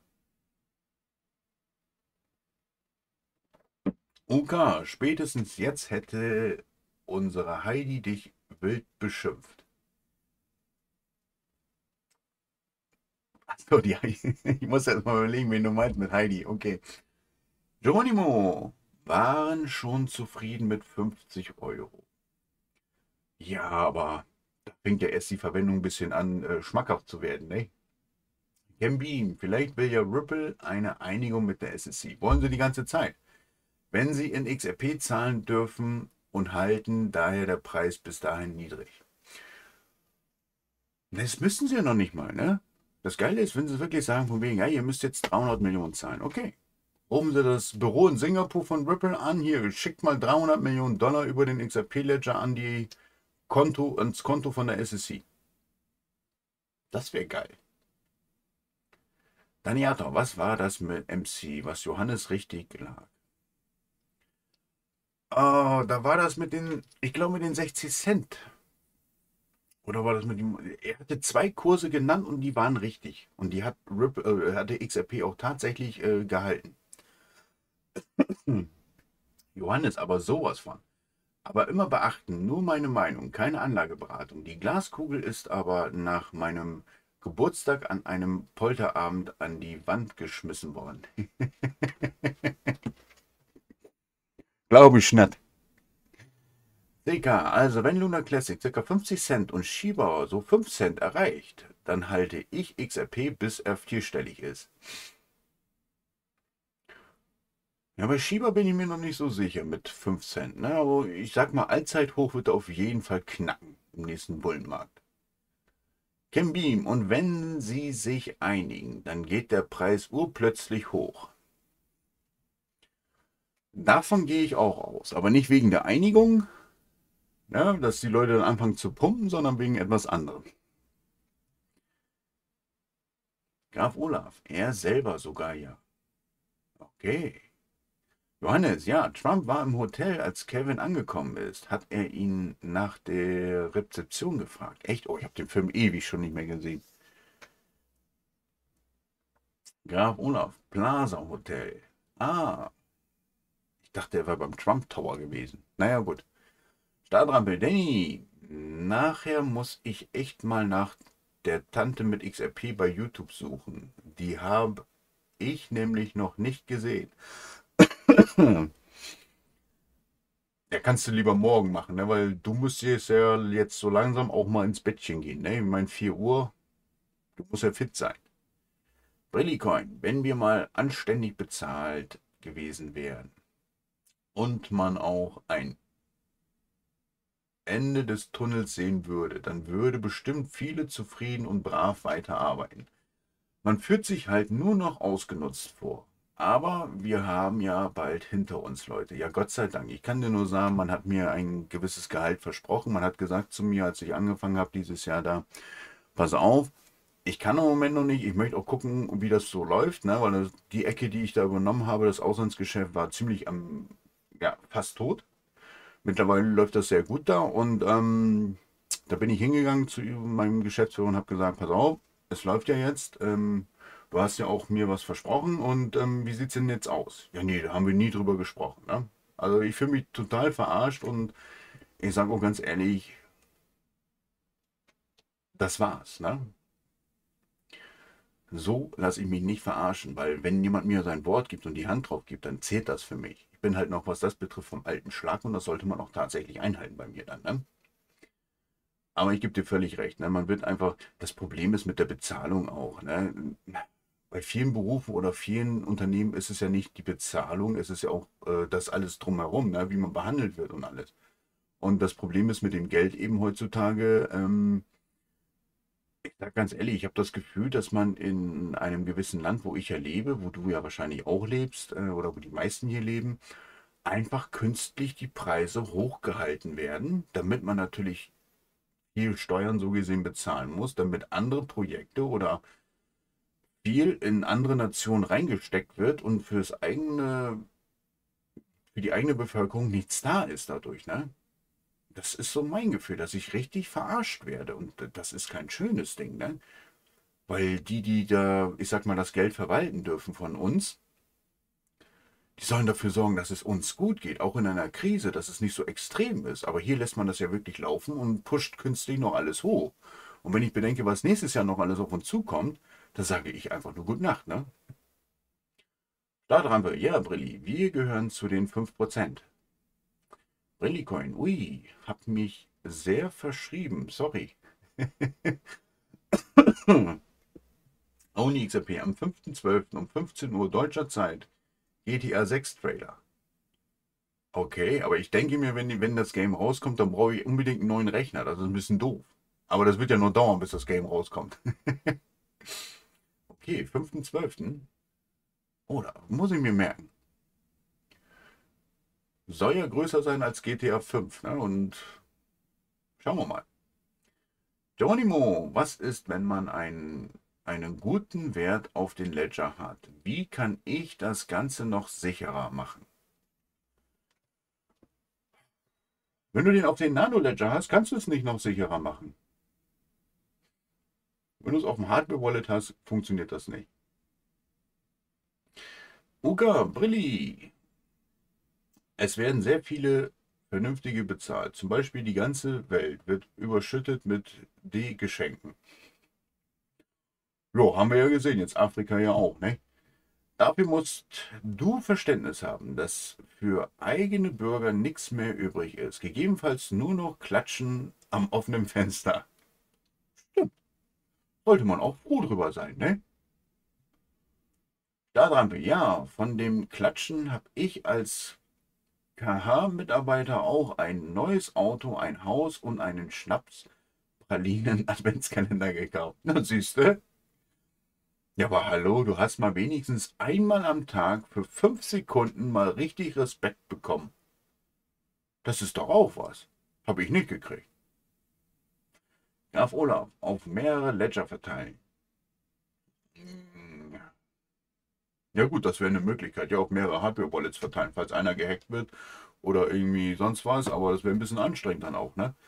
Uka, spätestens jetzt hätte unsere Heidi dich wild beschimpft. Achso, die Heidi. Ich muss erst mal überlegen, wen du meinst mit Heidi. Okay. Geronimo, waren schon zufrieden mit 50 Euro. Ja, aber da fängt ja erst die Verwendung ein bisschen an, schmackhaft zu werden, ne? Beam, vielleicht will ja Ripple eine Einigung mit der SEC. Wollen sie die ganze Zeit. Wenn sie in XRP zahlen dürfen und halten daher der Preis bis dahin niedrig. Das müssen sie ja noch nicht mal, ne? Das Geile ist, wenn sie wirklich sagen, von wegen, ja, ihr müsst jetzt 300 Millionen zahlen. Okay. Rufen sie das Büro in Singapur von Ripple an. Hier, schickt mal 300 Millionen Dollar über den XRP-Ledger an ans Konto von der SEC. Das wäre geil. Daniata, was war das mit MC, was Johannes richtig lag? Oh, da war das mit den, ich glaube mit den 60 Cent. Oder war das mit dem, er hatte zwei Kurse genannt und die waren richtig. Und die hatte XRP auch tatsächlich gehalten. Hm. Johannes, aber sowas von. Aber immer beachten, nur meine Meinung, keine Anlageberatung. Die Glaskugel ist aber nach meinem Geburtstag an einem Polterabend an die Wand geschmissen worden. Glaube ich nicht. Digga, also wenn Luna Classic ca. 50 Cent und Shiba so 5 Cent erreicht, dann halte ich XRP bis er vierstellig ist. Ja, bei Shiba bin ich mir noch nicht so sicher mit 5 Cent. Ne? Aber ich sag mal, Allzeithoch wird er auf jeden Fall knacken im nächsten Bullenmarkt. Beam, und wenn sie sich einigen, dann geht der Preis urplötzlich hoch. Davon gehe ich auch aus, aber nicht wegen der Einigung, ja, dass die Leute dann anfangen zu pumpen, sondern wegen etwas anderem. Graf Olaf, er selber sogar ja. Okay. Johannes, ja, Trump war im Hotel, als Kevin angekommen ist. Hat er ihn nach der Rezeption gefragt. Echt? Oh, ich habe den Film ewig schon nicht mehr gesehen. Graf Olaf, Plaza Hotel. Ah, ich dachte, er war beim Trump Tower gewesen. Naja, gut. Startrampel, Danny. Nachher muss ich echt mal nach der Tante mit XRP bei YouTube suchen. Die habe ich nämlich noch nicht gesehen. Ja, kannst du lieber morgen machen, ne? Weil du musst ja jetzt so langsam auch mal ins Bettchen gehen, ne? Ich meine, 4 Uhr, du musst ja fit sein. Brillicoin, wenn wir mal anständig bezahlt gewesen wären und man auch ein Ende des Tunnels sehen würde, dann würde bestimmt viele zufrieden und brav weiterarbeiten. Man fühlt sich halt nur noch ausgenutzt vor. Aber wir haben ja bald hinter uns, Leute. Ja, Gott sei Dank. Ich kann dir nur sagen, man hat mir ein gewisses Gehalt versprochen. Man hat gesagt zu mir, als ich angefangen habe dieses Jahr da, pass auf, ich kann im Moment noch nicht. Ich möchte auch gucken, wie das so läuft, ne? Weil die Ecke, die ich da übernommen habe, das Auslandsgeschäft, war ziemlich ja, fast tot. Mittlerweile läuft das sehr gut da und da bin ich hingegangen zu meinem Geschäftsführer und habe gesagt, pass auf, es läuft ja jetzt. Du hast ja auch mir was versprochen und wie sieht es denn jetzt aus? Ja, nee, da haben wir nie drüber gesprochen. Ne? Also ich fühle mich total verarscht und ich sage auch ganz ehrlich, das war's. Ne? So lasse ich mich nicht verarschen, weil wenn jemand mir sein Wort gibt und die Hand drauf gibt, dann zählt das für mich. Ich bin halt noch, was das betrifft, vom alten Schlag und das sollte man auch tatsächlich einhalten bei mir dann. Ne? Aber ich gebe dir völlig recht. Ne? Man wird einfach, das Problem ist mit der Bezahlung auch. Ne? Bei vielen Berufen oder vielen Unternehmen ist es ja nicht die Bezahlung, es ist ja auch das alles drumherum, ne? Wie man behandelt wird und alles. Und das Problem ist mit dem Geld eben heutzutage, ich sage ganz ehrlich, ich habe das Gefühl, dass man in einem gewissen Land, wo ich ja lebe, wo du ja wahrscheinlich auch lebst oder wo die meisten hier leben, einfach künstlich die Preise hochgehalten werden, damit man natürlich viel Steuern so gesehen bezahlen muss, damit andere Projekte oder viel in andere Nationen reingesteckt wird und für die eigene Bevölkerung nichts da ist dadurch, ne? Das ist so mein Gefühl, dass ich richtig verarscht werde und das ist kein schönes Ding, ne? Weil die da, ich sag mal, das Geld verwalten dürfen von uns, die sollen dafür sorgen, dass es uns gut geht, auch in einer Krise, dass es nicht so extrem ist. Aber hier lässt man das ja wirklich laufen und pusht künstlich noch alles hoch. Und wenn ich bedenke, was nächstes Jahr noch alles auf uns zukommt, da sage ich einfach nur Gute Nacht, ne? Startrampe, ja, Brilli, wir gehören zu den 5%. Brillicoin, ui, hab mich sehr verschrieben, sorry. OniXRP am 5.12. um 15 Uhr deutscher Zeit, GTA 6 Trailer. Okay, aber ich denke mir, wenn das Game rauskommt, dann brauche ich unbedingt einen neuen Rechner. Das ist ein bisschen doof. Aber das wird ja nur dauern, bis das Game rauskommt. Okay, 5.12. Oh, da muss ich mir merken. Soll ja größer sein als GTA 5. Ne? Und schauen wir mal. Geronimo, was ist, wenn man einen guten Wert auf den Ledger hat? Wie kann ich das Ganze noch sicherer machen? Wenn du den auf den Nano-Ledger hast, kannst du es nicht noch sicherer machen. Wenn du es auf dem Hardware-Wallet hast, funktioniert das nicht. Uga, Brilli. Es werden sehr viele vernünftige bezahlt. Zum Beispiel die ganze Welt wird überschüttet mit D-Geschenken. Jo, haben wir ja gesehen, jetzt Afrika ja auch, ne? Dafür musst du Verständnis haben, dass für eigene Bürger nichts mehr übrig ist. Gegebenenfalls nur noch Klatschen am offenen Fenster. Stimmt, sollte man auch froh drüber sein, ne? Daran, ja, von dem Klatschen habe ich als KH-Mitarbeiter auch ein neues Auto, ein Haus und einen Schnaps-Pralinen-Adventskalender gekauft. Na, siehste? Ja, aber hallo, du hast mal wenigstens einmal am Tag für 5 Sekunden mal richtig Respekt bekommen. Das ist doch auch was. Habe ich nicht gekriegt. Darf Olaf auf mehrere Ledger verteilen. Hm, ja gut, das wäre eine Möglichkeit. Ja, auf mehrere Hardware-Wallets verteilen, falls einer gehackt wird oder irgendwie sonst was. Aber das wäre ein bisschen anstrengend dann auch, ne?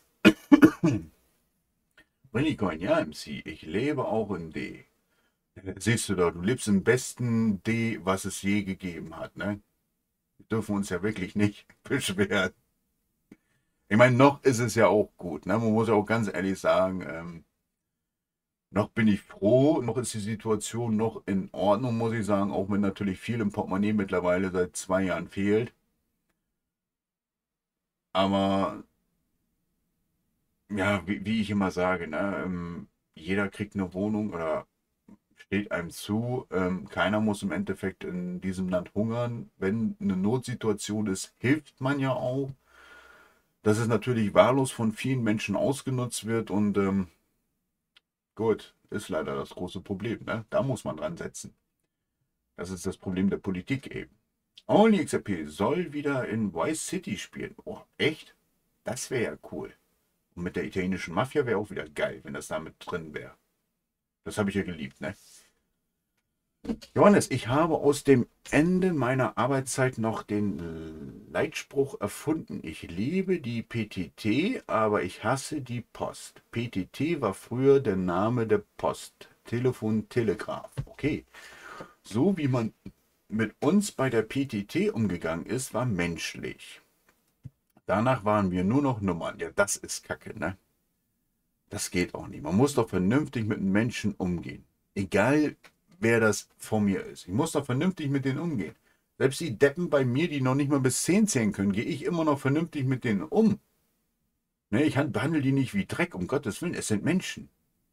Millicoin, ja, MC, ich lebe auch in D. Siehst du da, du lebst im besten D, was es je gegeben hat, ne? Wir dürfen uns ja wirklich nicht beschweren. Ich meine, noch ist es ja auch gut, ne? Man muss ja auch ganz ehrlich sagen, noch bin ich froh, noch ist die Situation noch in Ordnung, muss ich sagen, auch wenn natürlich viel im Portemonnaie mittlerweile seit 2 Jahren fehlt. Aber ja, wie ich immer sage, ne, jeder kriegt eine Wohnung oder steht einem zu. Keiner muss im Endeffekt in diesem Land hungern. Wenn eine Notsituation ist, hilft man ja auch. Dass es natürlich wahllos von vielen Menschen ausgenutzt wird und gut, ist leider das große Problem. Ne? Da muss man dran setzen. Das ist das Problem der Politik eben. OnlyXRP soll wieder in Vice City spielen. Oh, echt? Das wäre ja cool. Und mit der italienischen Mafia wäre auch wieder geil, wenn das da mit drin wäre. Das habe ich ja geliebt, ne? Johannes, ich habe aus dem Ende meiner Arbeitszeit noch den Leitspruch erfunden. Ich liebe die PTT, aber ich hasse die Post. PTT war früher der Name der Post. Telefon, Telegraph. Okay. So wie man mit uns bei der PTT umgegangen ist, war menschlich. Danach waren wir nur noch Nummern. Ja, das ist Kacke, ne? Das geht auch nicht. Man muss doch vernünftig mit Menschen umgehen. Egal, wer das vor mir ist. Ich muss doch vernünftig mit denen umgehen. Selbst die Deppen bei mir, die noch nicht mal bis 10 zählen können, gehe ich immer noch vernünftig mit denen um. Ne, ich behandle die nicht wie Dreck, um Gottes Willen. Es sind Menschen.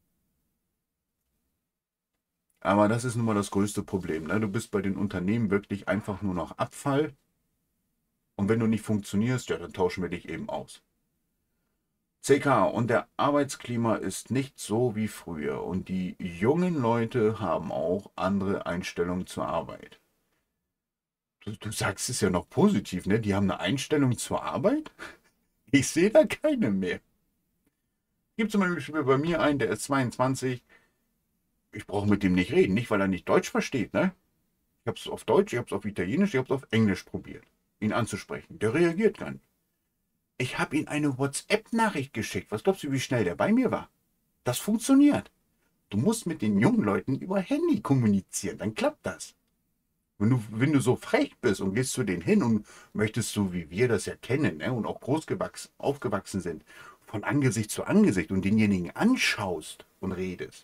Aber das ist nun mal das größte Problem. Ne? Du bist bei den Unternehmen wirklich einfach nur noch Abfall. Und wenn du nicht funktionierst, ja, dann tauschen wir dich eben aus. CK, und der Arbeitsklima ist nicht so wie früher. Und die jungen Leute haben auch andere Einstellungen zur Arbeit. Du sagst es ja noch positiv, ne? Die haben eine Einstellung zur Arbeit? Ich sehe da keine mehr. Gibt zum Beispiel bei mir einen, der ist 22. Ich brauche mit dem nicht reden. Nicht, weil er nicht Deutsch versteht, ne? Ich habe es auf Deutsch, ich habe es auf Italienisch, ich habe es auf Englisch probiert, ihn anzusprechen. Der reagiert gar nicht. Ich habe ihm eine WhatsApp-Nachricht geschickt. Was glaubst du, wie schnell der bei mir war? Das funktioniert. Du musst mit den jungen Leuten über Handy kommunizieren, dann klappt das. Wenn du so frech bist und gehst zu denen hin und möchtest, so wie wir das ja kennen, ne, und auch aufgewachsen sind, von Angesicht zu Angesicht und denjenigen anschaust und redest,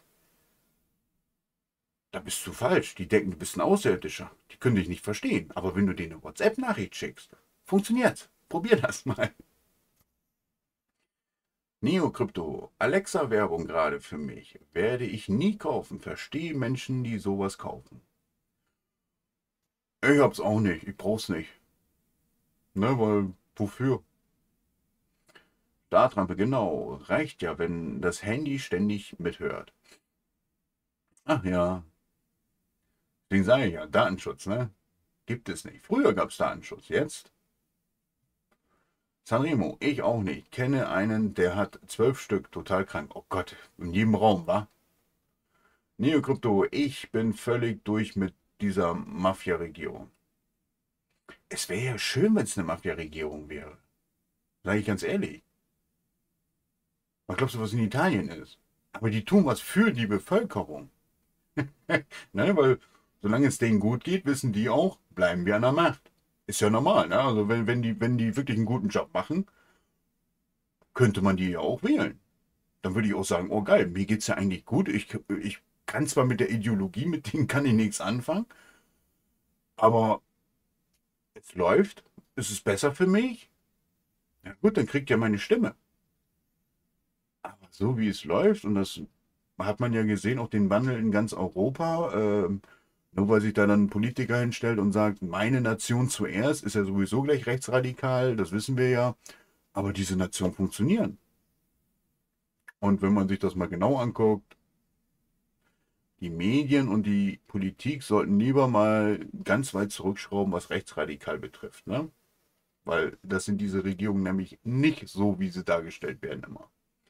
da bist du falsch. Die denken, du bist ein Außerirdischer. Die können dich nicht verstehen. Aber wenn du denen eine WhatsApp-Nachricht schickst, funktioniert's. Probier das mal. Neokrypto, Alexa-Werbung gerade für mich. Werde ich nie kaufen. Verstehe Menschen, die sowas kaufen. Ich hab's auch nicht. Ich brauch's nicht. Ne, weil, wofür? Startrampe, genau. Reicht ja, wenn das Handy ständig mithört. Ach ja. Deswegen sage ich ja, Datenschutz, ne? Gibt es nicht. Früher gab es Datenschutz. Jetzt? Sanremo, ich auch nicht. Kenne einen, der hat 12 Stück, total krank. Oh Gott, in jedem Raum, wa? Neokrypto, ich bin völlig durch mit dieser Mafia-Regierung. Es wäre ja schön, wenn es eine Mafia-Regierung wäre. Sage ich ganz ehrlich. Was glaubst du, was in Italien ist? Aber die tun was für die Bevölkerung. Ne, weil solange es denen gut geht, wissen die auch, bleiben wir an der Macht. Ist ja normal, ne? Also wenn die wirklich einen guten Job machen, könnte man die ja auch wählen. Dann würde ich auch sagen, oh geil, mir geht es ja eigentlich gut. Ich kann zwar mit der Ideologie, mit denen kann ich nichts anfangen, aber es läuft, ist es besser für mich? Ja gut, dann kriegt ja meine Stimme. Aber so wie es läuft, und das hat man ja gesehen, auch den Wandel in ganz Europa, nur weil sich da dann ein Politiker hinstellt und sagt, meine Nation zuerst, ist ja sowieso gleich rechtsradikal, das wissen wir ja. Aber diese Nationen funktionieren. Und wenn man sich das mal genau anguckt, die Medien und die Politik sollten lieber mal ganz weit zurückschrauben, was rechtsradikal betrifft. Ne? Weil das sind diese Regierungen nämlich nicht so, wie sie dargestellt werden immer.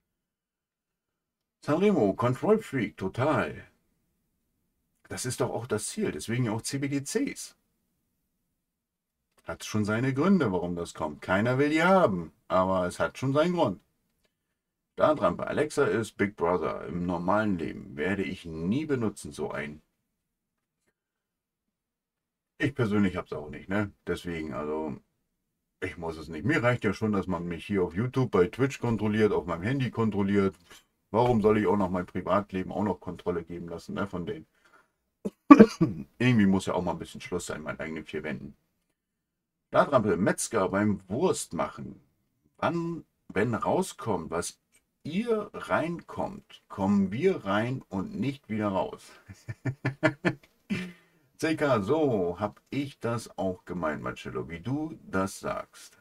Sanremo, Control Freak, total. Das ist doch auch das Ziel, deswegen ja auch CBDCs. Hat schon seine Gründe, warum das kommt. Keiner will die haben, aber es hat schon seinen Grund. Startrampe, Alexa ist Big Brother. Im normalen Leben werde ich nie benutzen, so ein. Ich persönlich habe es auch nicht, ne? Deswegen, also, ich muss es nicht. Mir reicht ja schon, dass man mich hier auf YouTube, bei Twitch kontrolliert, auf meinem Handy kontrolliert. Warum soll ich auch noch mein Privatleben auch noch Kontrolle geben lassen, ne, von denen? Irgendwie muss ja auch mal ein bisschen Schluss sein, in meinen eigenen vier Wänden. Startrampe, Metzger beim Wurst machen. Wann, wenn rauskommt, was ihr reinkommt, kommen wir rein und nicht wieder raus. Circa so habe ich das auch gemeint, Marcello, wie du das sagst.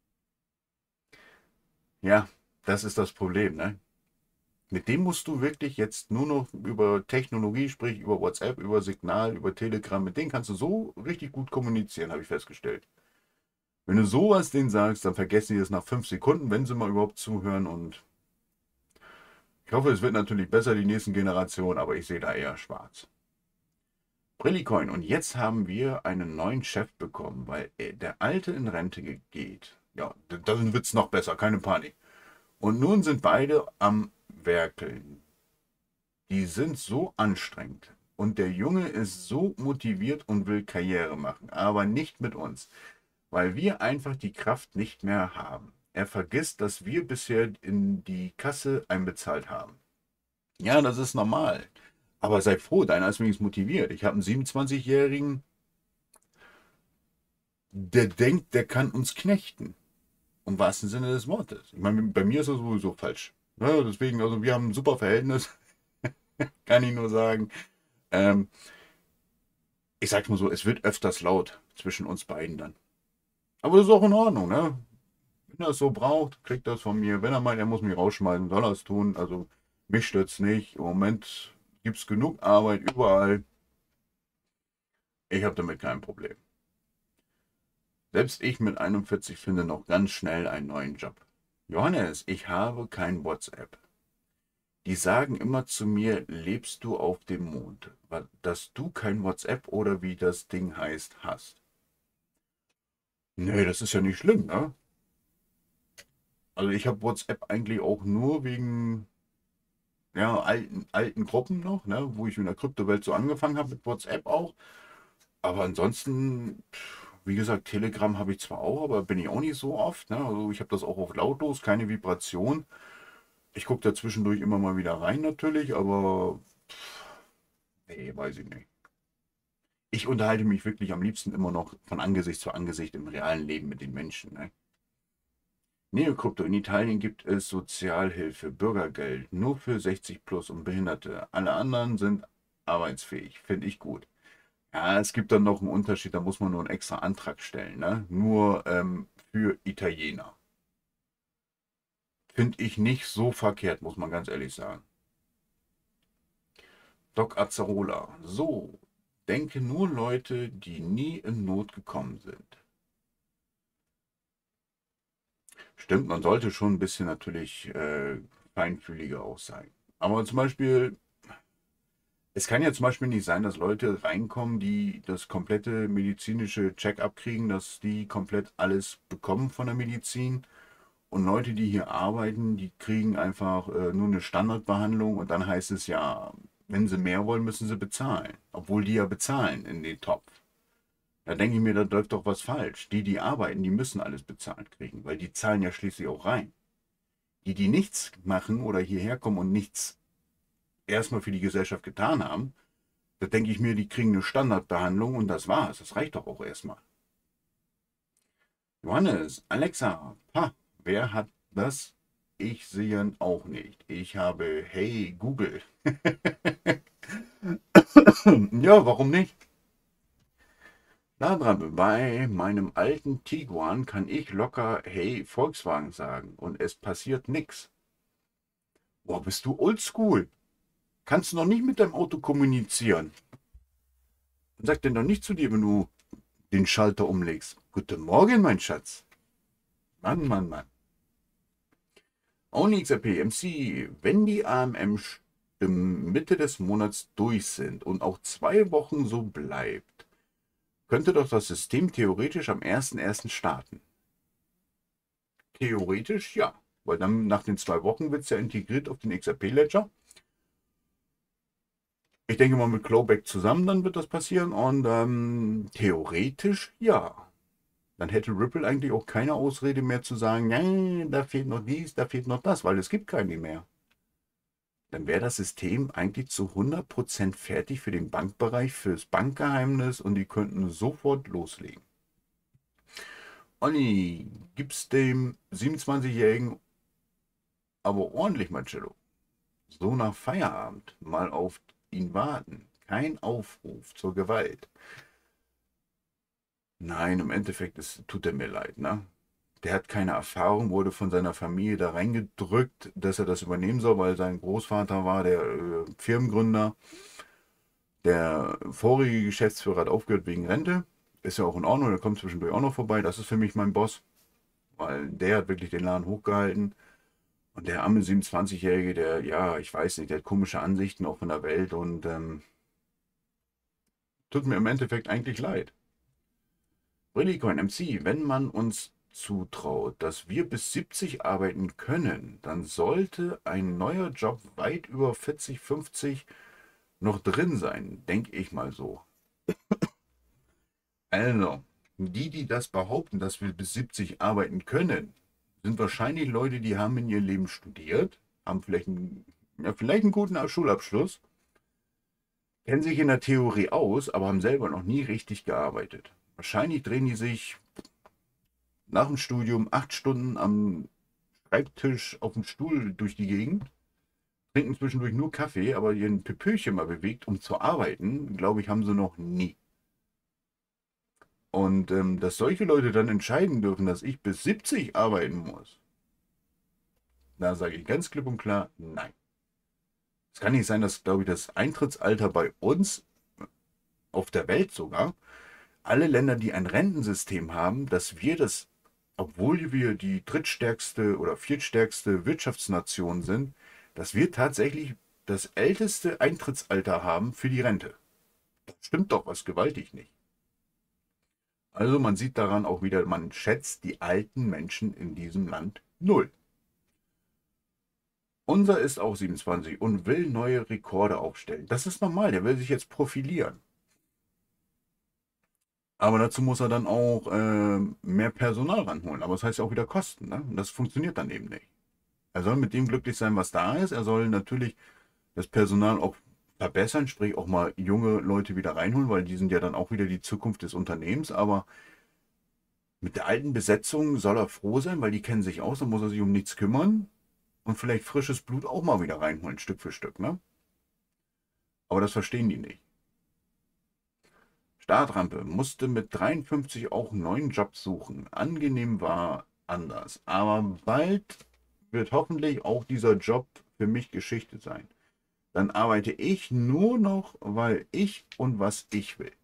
Ja, das ist das Problem, ne? Mit dem musst du wirklich jetzt nur noch über Technologie, sprich über WhatsApp, über Signal, über Telegram, mit denen kannst du so richtig gut kommunizieren, habe ich festgestellt. Wenn du sowas denen sagst, dann vergessen die es nach 5 Sekunden, wenn sie mal überhaupt zuhören. Und ich hoffe, es wird natürlich besser die nächsten Generationen, aber ich sehe da eher schwarz. Brillicoin. Und jetzt haben wir einen neuen Chef bekommen, weil der alte in Rente geht. Ja, dann wird es noch besser, keine Panik. Und nun sind beide am Werkeln. Die sind so anstrengend. Und der Junge ist so motiviert und will Karriere machen, aber nicht mit uns, weil wir einfach die Kraft nicht mehr haben. Er vergisst, dass wir bisher in die Kasse einbezahlt haben. Ja, das ist normal. Aber sei froh, deiner ist wenigstens motiviert. Ich habe einen 27-Jährigen, der denkt, der kann uns knechten. Im wahrsten Sinne des Wortes. Ich meine, bei mir ist das sowieso falsch. Ja, deswegen, also wir haben ein super Verhältnis, kann ich nur sagen. Ähm, Ich sag's mal so, es wird öfters laut zwischen uns beiden dann. Aber das ist auch in Ordnung, ne? Wenn er es so braucht, kriegt er es von mir. Wenn er meint, er muss mich rausschmeißen, soll er es tun. Also mich stört's nicht. Im Moment gibt es genug Arbeit überall. Ich habe damit kein Problem. Selbst ich mit 41 finde noch ganz schnell einen neuen Job. Johannes, ich habe kein WhatsApp. Die sagen immer zu mir, lebst du auf dem Mond, dass du kein WhatsApp oder wie das Ding heißt, hast. Nee, das ist ja nicht schlimm, ne? Also ich habe WhatsApp eigentlich auch nur wegen ja, alten Gruppen noch, ne, wo ich in der Kryptowelt so angefangen habe mit WhatsApp auch. Aber ansonsten, wie gesagt, Telegram habe ich zwar auch, aber bin ich auch nicht so oft. Ne? Also ich habe das auch auf lautlos, keine Vibration. Ich gucke da zwischendurch immer mal wieder rein natürlich, aber nee, weiß ich nicht. Ich unterhalte mich wirklich am liebsten immer noch von Angesicht zu Angesicht im realen Leben mit den Menschen. Ne? Neokrypto. In Italien gibt es Sozialhilfe, Bürgergeld, nur für 60 plus und Behinderte. Alle anderen sind arbeitsfähig. Finde ich gut. Ja, es gibt dann noch einen Unterschied, da muss man nur einen extra Antrag stellen. Ne? Nur für Italiener. Finde ich nicht so verkehrt, muss man ganz ehrlich sagen. Doc Azzarola. So, denke nur Leute, die nie in Not gekommen sind. Stimmt, man sollte schon ein bisschen natürlich feinfühliger auch sein. Aber zum Beispiel, es kann ja zum Beispiel nicht sein, dass Leute reinkommen, die das komplette medizinische Check-up kriegen, dass die komplett alles bekommen von der Medizin. Und Leute, die hier arbeiten, die kriegen einfach nur eine Standardbehandlung und dann heißt es ja, wenn sie mehr wollen, müssen sie bezahlen. Obwohl die ja bezahlen in den Topf. Da denke ich mir, da läuft doch was falsch. Die arbeiten, die müssen alles bezahlt kriegen, weil die zahlen ja schließlich auch rein. Die nichts machen oder hierher kommen und nichts erstmal für die Gesellschaft getan haben, da denke ich mir, die kriegen eine Standardbehandlung und das war's. Das reicht doch auch erstmal. Johannes, Alexa, wer hat das? Ich sehe auch nicht. Ich habe Hey Google. Ja, warum nicht? Da dran, bei meinem alten Tiguan kann ich locker Hey Volkswagen sagen und es passiert nichts. Boah, bist du oldschool? Kannst du noch nicht mit deinem Auto kommunizieren? Sagt denn doch nicht zu dir, wenn du den Schalter umlegst. Guten Morgen, mein Schatz. Mann, Mann, Mann. OnlyXRP, MC, wenn die AMM-Stimmen Mitte des Monats durch sind und auch 2 Wochen so bleibt, könnte doch das System theoretisch am 1.1. starten. Theoretisch ja, weil dann nach den 2 Wochen wird es ja integriert auf den XRP-Ledger. Ich denke mal mit Clawback zusammen, dann wird das passieren und theoretisch ja. Dann hätte Ripple eigentlich auch keine Ausrede mehr zu sagen, nein, da fehlt noch dies, da fehlt noch das, weil es gibt keine mehr. Dann wäre das System eigentlich zu 100% fertig für den Bankbereich, fürs Bankgeheimnis und die könnten sofort loslegen. Olli, gib's dem 27-Jährigen aber ordentlich, Marcello. So nach Feierabend mal auf ihn warten. Kein Aufruf zur Gewalt. Nein, im Endeffekt tut er mir leid, ne? Der hat keine Erfahrung, wurde von seiner Familie da reingedrückt, dass er das übernehmen soll, weil sein Großvater war der Firmengründer. Der vorige Geschäftsführer hat aufgehört wegen Rente. Ist ja auch in Ordnung, der kommt zwischendurch auch noch vorbei. Das ist für mich mein Boss, weil der hat wirklich den Laden hochgehalten. Und der arme 27-Jährige, der, ja, ich weiß nicht, der hat komische Ansichten auch von der Welt und tut mir im Endeffekt eigentlich leid. Brillicoin MC, wenn man uns zutraut, dass wir bis 70 arbeiten können, dann sollte ein neuer Job weit über 40, 50 noch drin sein, denke ich mal so. Also, die das behaupten, dass wir bis 70 arbeiten können, sind wahrscheinlich Leute, die haben in ihr Leben studiert, haben vielleicht einen guten Schulabschluss, kennen sich in der Theorie aus, aber haben selber noch nie richtig gearbeitet. Wahrscheinlich drehen die sich nach dem Studium 8 Stunden am Schreibtisch auf dem Stuhl durch die Gegend, trinken zwischendurch nur Kaffee, aber ihren Pepöchen mal bewegt, um zu arbeiten, glaube ich, haben sie noch nie. Und dass solche Leute dann entscheiden dürfen, dass ich bis 70 arbeiten muss, da sage ich ganz klipp und klar, nein. Es kann nicht sein, dass, glaube ich, das Eintrittsalter bei uns, auf der Welt sogar, alle Länder, die ein Rentensystem haben, dass wir das, obwohl wir die drittstärkste oder viertstärkste Wirtschaftsnation sind, dass wir tatsächlich das älteste Eintrittsalter haben für die Rente. Das stimmt doch was gewaltig nicht. Also man sieht daran auch wieder, man schätzt die alten Menschen in diesem Land null. Unser ist auch 27 und will neue Rekorde aufstellen. Das ist normal, der will sich jetzt profilieren. Aber dazu muss er dann auch mehr Personal ranholen. Aber das heißt ja auch wieder Kosten. Ne? Und das funktioniert dann eben nicht. Er soll mit dem glücklich sein, was da ist. Er soll natürlich das Personal auch verbessern, sprich auch mal junge Leute wieder reinholen, weil die sind ja dann auch wieder die Zukunft des Unternehmens. Aber mit der alten Besetzung soll er froh sein, weil die kennen sich aus, dann muss er sich um nichts kümmern und vielleicht frisches Blut auch mal wieder reinholen, Stück für Stück. Ne? Aber das verstehen die nicht. Startrampe musste mit 53 auch einen neuen Job suchen. Angenehm war anders. Aber bald wird hoffentlich auch dieser Job für mich Geschichte sein. Dann arbeite ich nur noch, weil ich und was ich will.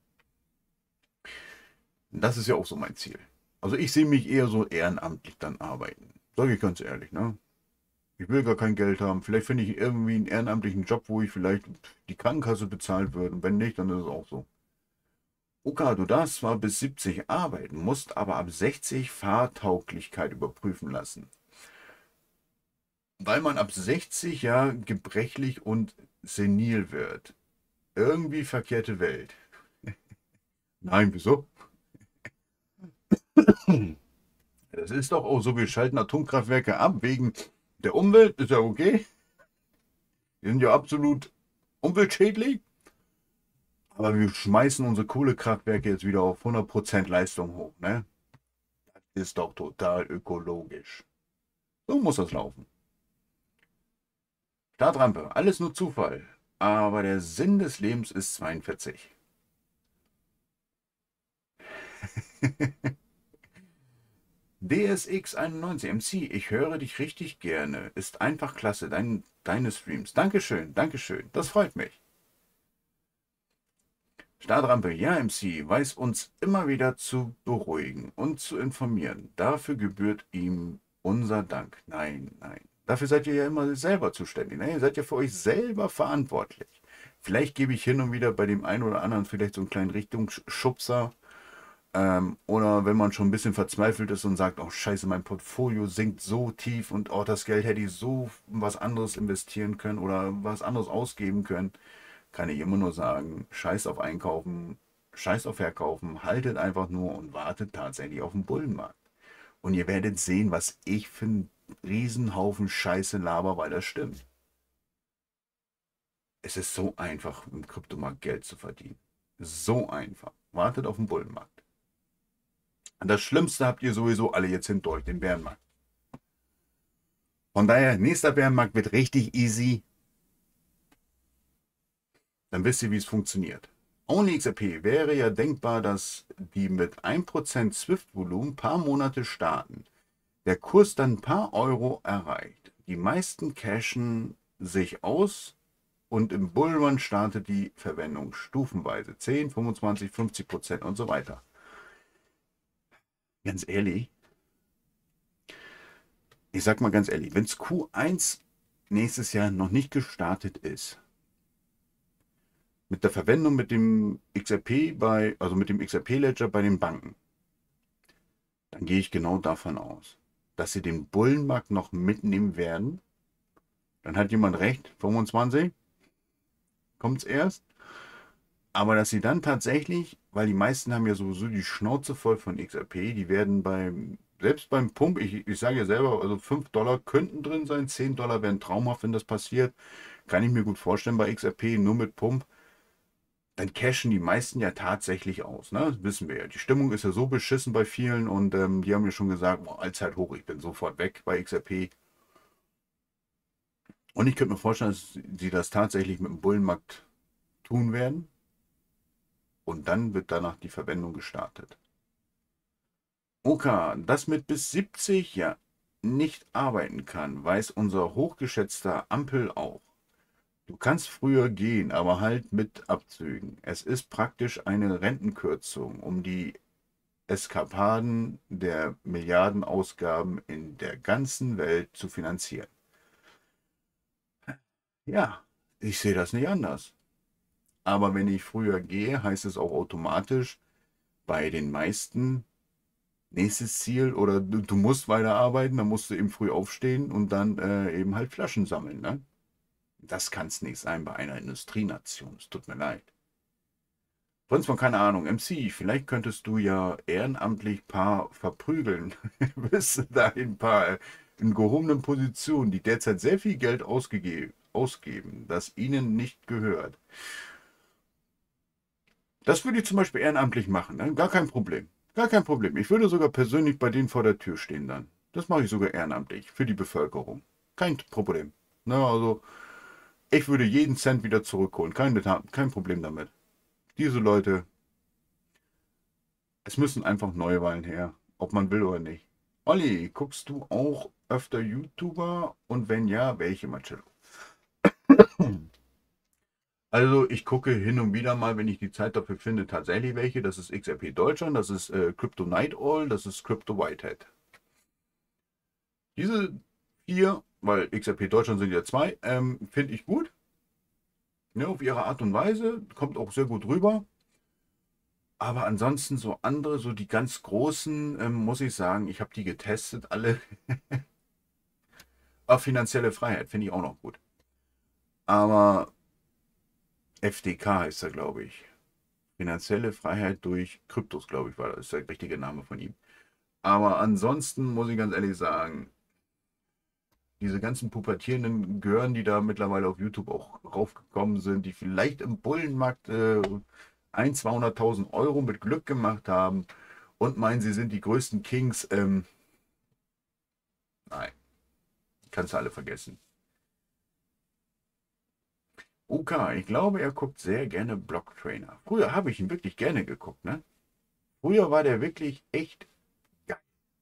Das ist ja auch so mein Ziel. Also ich sehe mich eher so ehrenamtlich dann arbeiten. Sage ich ganz ehrlich, ne? Ich will gar kein Geld haben. Vielleicht finde ich irgendwie einen ehrenamtlichen Job, wo ich vielleicht die Krankenkasse bezahlt würde. Und wenn nicht, dann ist es auch so. Oka, du darfst zwar bis 70 arbeiten, musst aber ab 60 Fahrtauglichkeit überprüfen lassen. Weil man ab 60 ja gebrechlich und senil wird. Irgendwie verkehrte Welt. Nein, wieso? Das ist doch auch so, wir schalten Atomkraftwerke ab wegen der Umwelt, ist ja okay. Die sind ja absolut umweltschädlich. Aber wir schmeißen unsere Kohlekraftwerke jetzt wieder auf 100% Leistung hoch, ne? Ist doch total ökologisch. So muss das laufen. Startrampe, alles nur Zufall. Aber der Sinn des Lebens ist 42. DSX 91 MC, ich höre dich richtig gerne. Ist einfach klasse, deine Streams. Dankeschön, Dankeschön. Das freut mich. Startrampe, ja, MC, weiß uns immer wieder zu beruhigen und zu informieren. Dafür gebührt ihm unser Dank. Nein, nein. Dafür seid ihr ja immer selber zuständig. Ne? Ihr seid ja für euch selber verantwortlich. Vielleicht gebe ich hin und wieder bei dem einen oder anderen vielleicht so einen kleinen Richtungsschubser. Oder wenn man schon ein bisschen verzweifelt ist und sagt, oh scheiße, mein Portfolio sinkt so tief und oh, das Geld hätte ich so was anderes investieren können oder was anderes ausgeben können, kann ich immer nur sagen, scheiß auf Einkaufen, scheiß auf Verkaufen, haltet einfach nur und wartet tatsächlich auf den Bullenmarkt. Und ihr werdet sehen, was ich für einen Riesenhaufen Scheiße laber, weil das stimmt. Es ist so einfach, im Kryptomarkt Geld zu verdienen. So einfach. Wartet auf den Bullenmarkt. Und das Schlimmste habt ihr sowieso alle jetzt hinter euch, den Bärenmarkt. Von daher, nächster Bärenmarkt wird richtig easy. Dann wisst ihr, wie es funktioniert. OnlyXRP wäre ja denkbar, dass die mit 1% Swift-Volumen paar Monate starten. Der Kurs dann ein paar Euro erreicht. Die meisten cashen sich aus und im Bullrun startet die Verwendung stufenweise. 10, 25, 50% und so weiter. Ganz ehrlich, ich sag mal ganz ehrlich, wenn es Q1 nächstes Jahr noch nicht gestartet ist, mit der Verwendung mit dem XRP also mit dem XRP-Ledger bei den Banken, dann gehe ich genau davon aus, dass sie den Bullenmarkt noch mitnehmen werden. Dann hat jemand recht, 25 kommt es erst. Aber dass sie dann tatsächlich, weil die meisten haben ja sowieso die Schnauze voll von XRP, die werden selbst beim Pump, ich sage ja selber, also 5 Dollar könnten drin sein, 10 Dollar wären traumhaft, wenn das passiert. Kann ich mir gut vorstellen bei XRP, nur mit Pump. Dann cashen die meisten ja tatsächlich aus. Ne? Das wissen wir ja. Die Stimmung ist ja so beschissen bei vielen und die haben ja schon gesagt, boah, Allzeit hoch, ich bin sofort weg bei XRP. Und ich könnte mir vorstellen, dass sie das tatsächlich mit dem Bullenmarkt tun werden. Und dann wird danach die Verwendung gestartet. Oka, das mit bis 70 ja nicht arbeiten kann, weiß unser hochgeschätzter Ampel auch. Du kannst früher gehen, aber halt mit Abzügen. Es ist praktisch eine Rentenkürzung, um die Eskapaden der Milliardenausgaben in der ganzen Welt zu finanzieren. Ja, ich sehe das nicht anders. Aber wenn ich früher gehe, heißt es auch automatisch bei den meisten nächstes Ziel oder du musst weiterarbeiten, dann musst du eben früh aufstehen und dann eben halt Flaschen sammeln. Ne? Das kann es nicht sein bei einer Industrienation. Es tut mir leid. Sonst von keine Ahnung, MC, vielleicht könntest du ja ehrenamtlich paar verprügeln. Bis dahin paar in gehobenen Positionen, die derzeit sehr viel Geld ausgeben, das ihnen nicht gehört. Das würde ich zum Beispiel ehrenamtlich machen, ne? Gar kein Problem. Gar kein Problem. Ich würde sogar persönlich bei denen vor der Tür stehen dann. Das mache ich sogar ehrenamtlich für die Bevölkerung. Kein Problem. Ne, also ich würde jeden Cent wieder zurückholen. Kein Problem damit. Diese Leute, es müssen einfach Neuwahlen her, ob man will oder nicht. Olli, guckst du auch öfter YouTuber? Und wenn ja, welche, Marcello? Also ich gucke hin und wieder mal, wenn ich die Zeit dafür finde, tatsächlich welche. Das ist XRP Deutschland, das ist Crypto Night Owl, das ist Crypto Whitehead. Diese vier, weil XRP Deutschland sind ja zwei, finde ich gut. Ja, auf ihre Art und Weise, kommt auch sehr gut rüber. Aber ansonsten so andere, so die ganz großen, muss ich sagen, ich habe die getestet, alle. Ah, finanzielle Freiheit finde ich auch noch gut. Aber FDK heißt er, glaube ich. Finanzielle Freiheit durch Kryptos, glaube ich, war das der richtige Name von ihm. Aber ansonsten muss ich ganz ehrlich sagen, diese ganzen pubertierenden Gören, die da mittlerweile auf YouTube auch raufgekommen sind, die vielleicht im Bullenmarkt 100.000, 200.000 Euro mit Glück gemacht haben und meinen, sie sind die größten Kings. Nein, kannst du alle vergessen. UK, ich glaube, er guckt sehr gerne Blocktrainer. Früher habe ich ihn wirklich gerne geguckt, ne? Früher war der wirklich echt geil.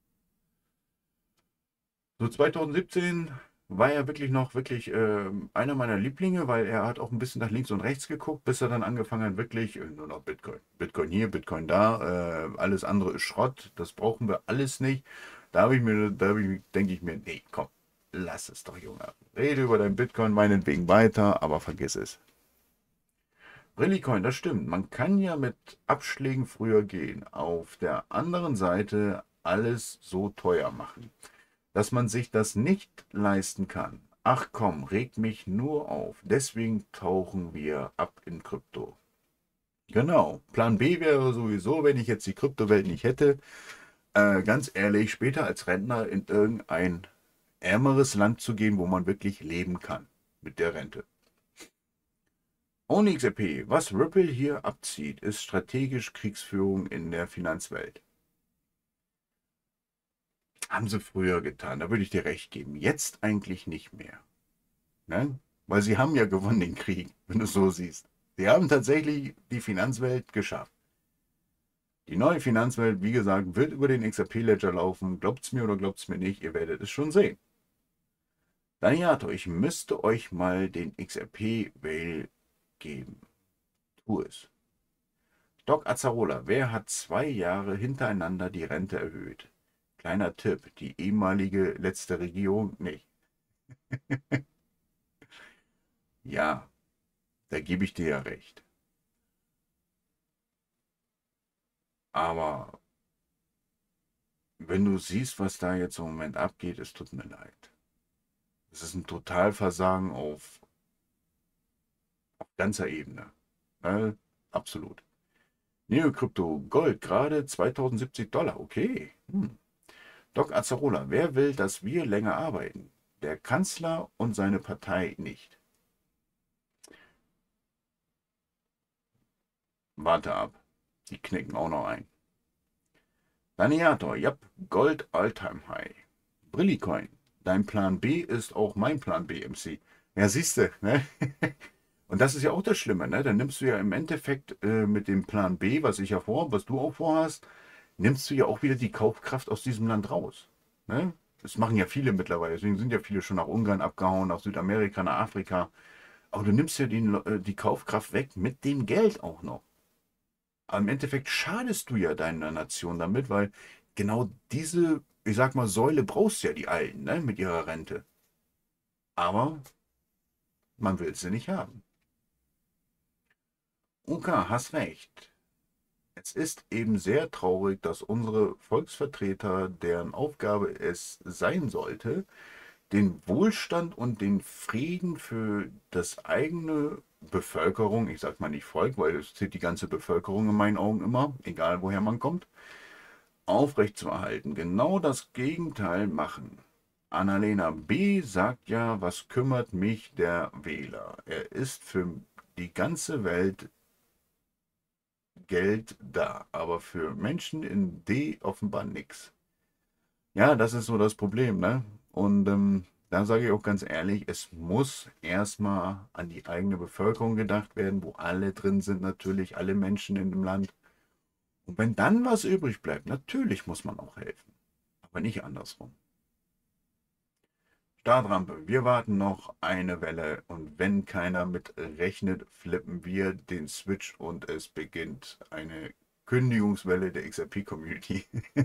So 2017 war er wirklich noch einer meiner Lieblinge, weil er hat auch ein bisschen nach links und rechts geguckt, bis er dann angefangen hat, wirklich nur noch Bitcoin. Bitcoin hier, Bitcoin da, alles andere ist Schrott, das brauchen wir alles nicht. Denke ich mir, nee, komm, lass es doch, Junge. Rede über dein Bitcoin meinetwegen weiter, aber vergiss es. Brillicoin, das stimmt. Man kann ja mit Abschlägen früher gehen. Auf der anderen Seite alles so teuer machen, dass man sich das nicht leisten kann. Ach komm, regt mich nur auf. Deswegen tauchen wir ab in Krypto. Genau. Plan B wäre sowieso, wenn ich jetzt die Kryptowelt nicht hätte, ganz ehrlich, später als Rentner in irgendein ärmeres Land zu gehen, wo man wirklich leben kann mit der Rente. OnlyXRP, was Ripple hier abzieht, ist strategisch Kriegsführung in der Finanzwelt. Haben sie früher getan, da würde ich dir recht geben. Jetzt eigentlich nicht mehr. Ne? Weil sie haben ja gewonnen den Krieg, wenn du es so siehst. Sie haben tatsächlich die Finanzwelt geschafft. Die neue Finanzwelt, wie gesagt, wird über den XRP-Ledger laufen. Glaubt's mir oder glaubt's mir nicht, ihr werdet es schon sehen. Daniato, ich müsste euch mal den XRP-Whale geben. Tu es. Doc Azzarola, wer hat 2 Jahre hintereinander die Rente erhöht? Kleiner Tipp, die ehemalige letzte Regierung nicht. Ja, da gebe ich dir ja recht. Aber wenn du siehst, was da jetzt im Moment abgeht, es tut mir leid. Es ist ein Totalversagen auf ganzer Ebene. Absolut. Neocrypto Gold gerade 2070 Dollar. Okay. Doc Azzarola, wer will, dass wir länger arbeiten? Der Kanzler und seine Partei nicht. Warte ab. Die knicken auch noch ein. Daniator, ja, Gold Alltime High. Brillicoin, dein Plan B ist auch mein Plan B, MC. Ja, siehst du, ne? Und das ist ja auch das Schlimme, ne? Dann nimmst du ja im Endeffekt mit dem Plan B, was ich ja was du auch vorhast, nimmst du ja auch wieder die Kaufkraft aus diesem Land raus. Ne? Das machen ja viele mittlerweile, deswegen sind ja viele schon nach Ungarn abgehauen, nach Südamerika, nach Afrika. Aber du nimmst ja die Kaufkraft weg mit dem Geld auch noch. Aber im Endeffekt schadest du ja deiner Nation damit, weil genau diese, ich sag mal, Säule brauchst ja die Alten, ne, mit ihrer Rente. Aber man will sie nicht haben. Uka, hast recht. Es ist eben sehr traurig, dass unsere Volksvertreter, deren Aufgabe es sein sollte, den Wohlstand und den Frieden für das eigene Bevölkerung, ich sag mal nicht Volk, weil es zählt die ganze Bevölkerung in meinen Augen immer, egal woher man kommt, aufrechtzuerhalten. Genau das Gegenteil machen. Annalena B. sagt ja, was kümmert mich der Wähler? Er ist für die ganze Welt Geld da, aber für Menschen in D offenbar nichts. Ja, das ist so das Problem, ne? Und da sage ich auch ganz ehrlich, es muss erstmal an die eigene Bevölkerung gedacht werden, wo alle drin sind, natürlich alle Menschen in dem Land. Und wenn dann was übrig bleibt, natürlich muss man auch helfen, aber nicht andersrum. Startrampe, wir warten noch eine Welle und wenn keiner mit rechnet, flippen wir den Switch und es beginnt eine Kündigungswelle der XRP-Community.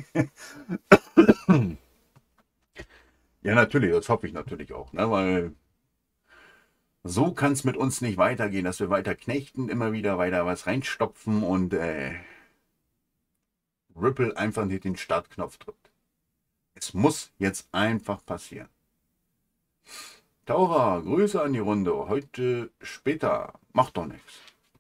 Ja, natürlich, das hoffe ich natürlich auch, ne? Weil so kann es mit uns nicht weitergehen, dass wir weiter knechten, immer wieder weiter was reinstopfen und Ripple einfach nicht den Startknopf drückt. Es muss jetzt einfach passieren. Taucher, Grüße an die Runde. Heute später. Macht doch nichts.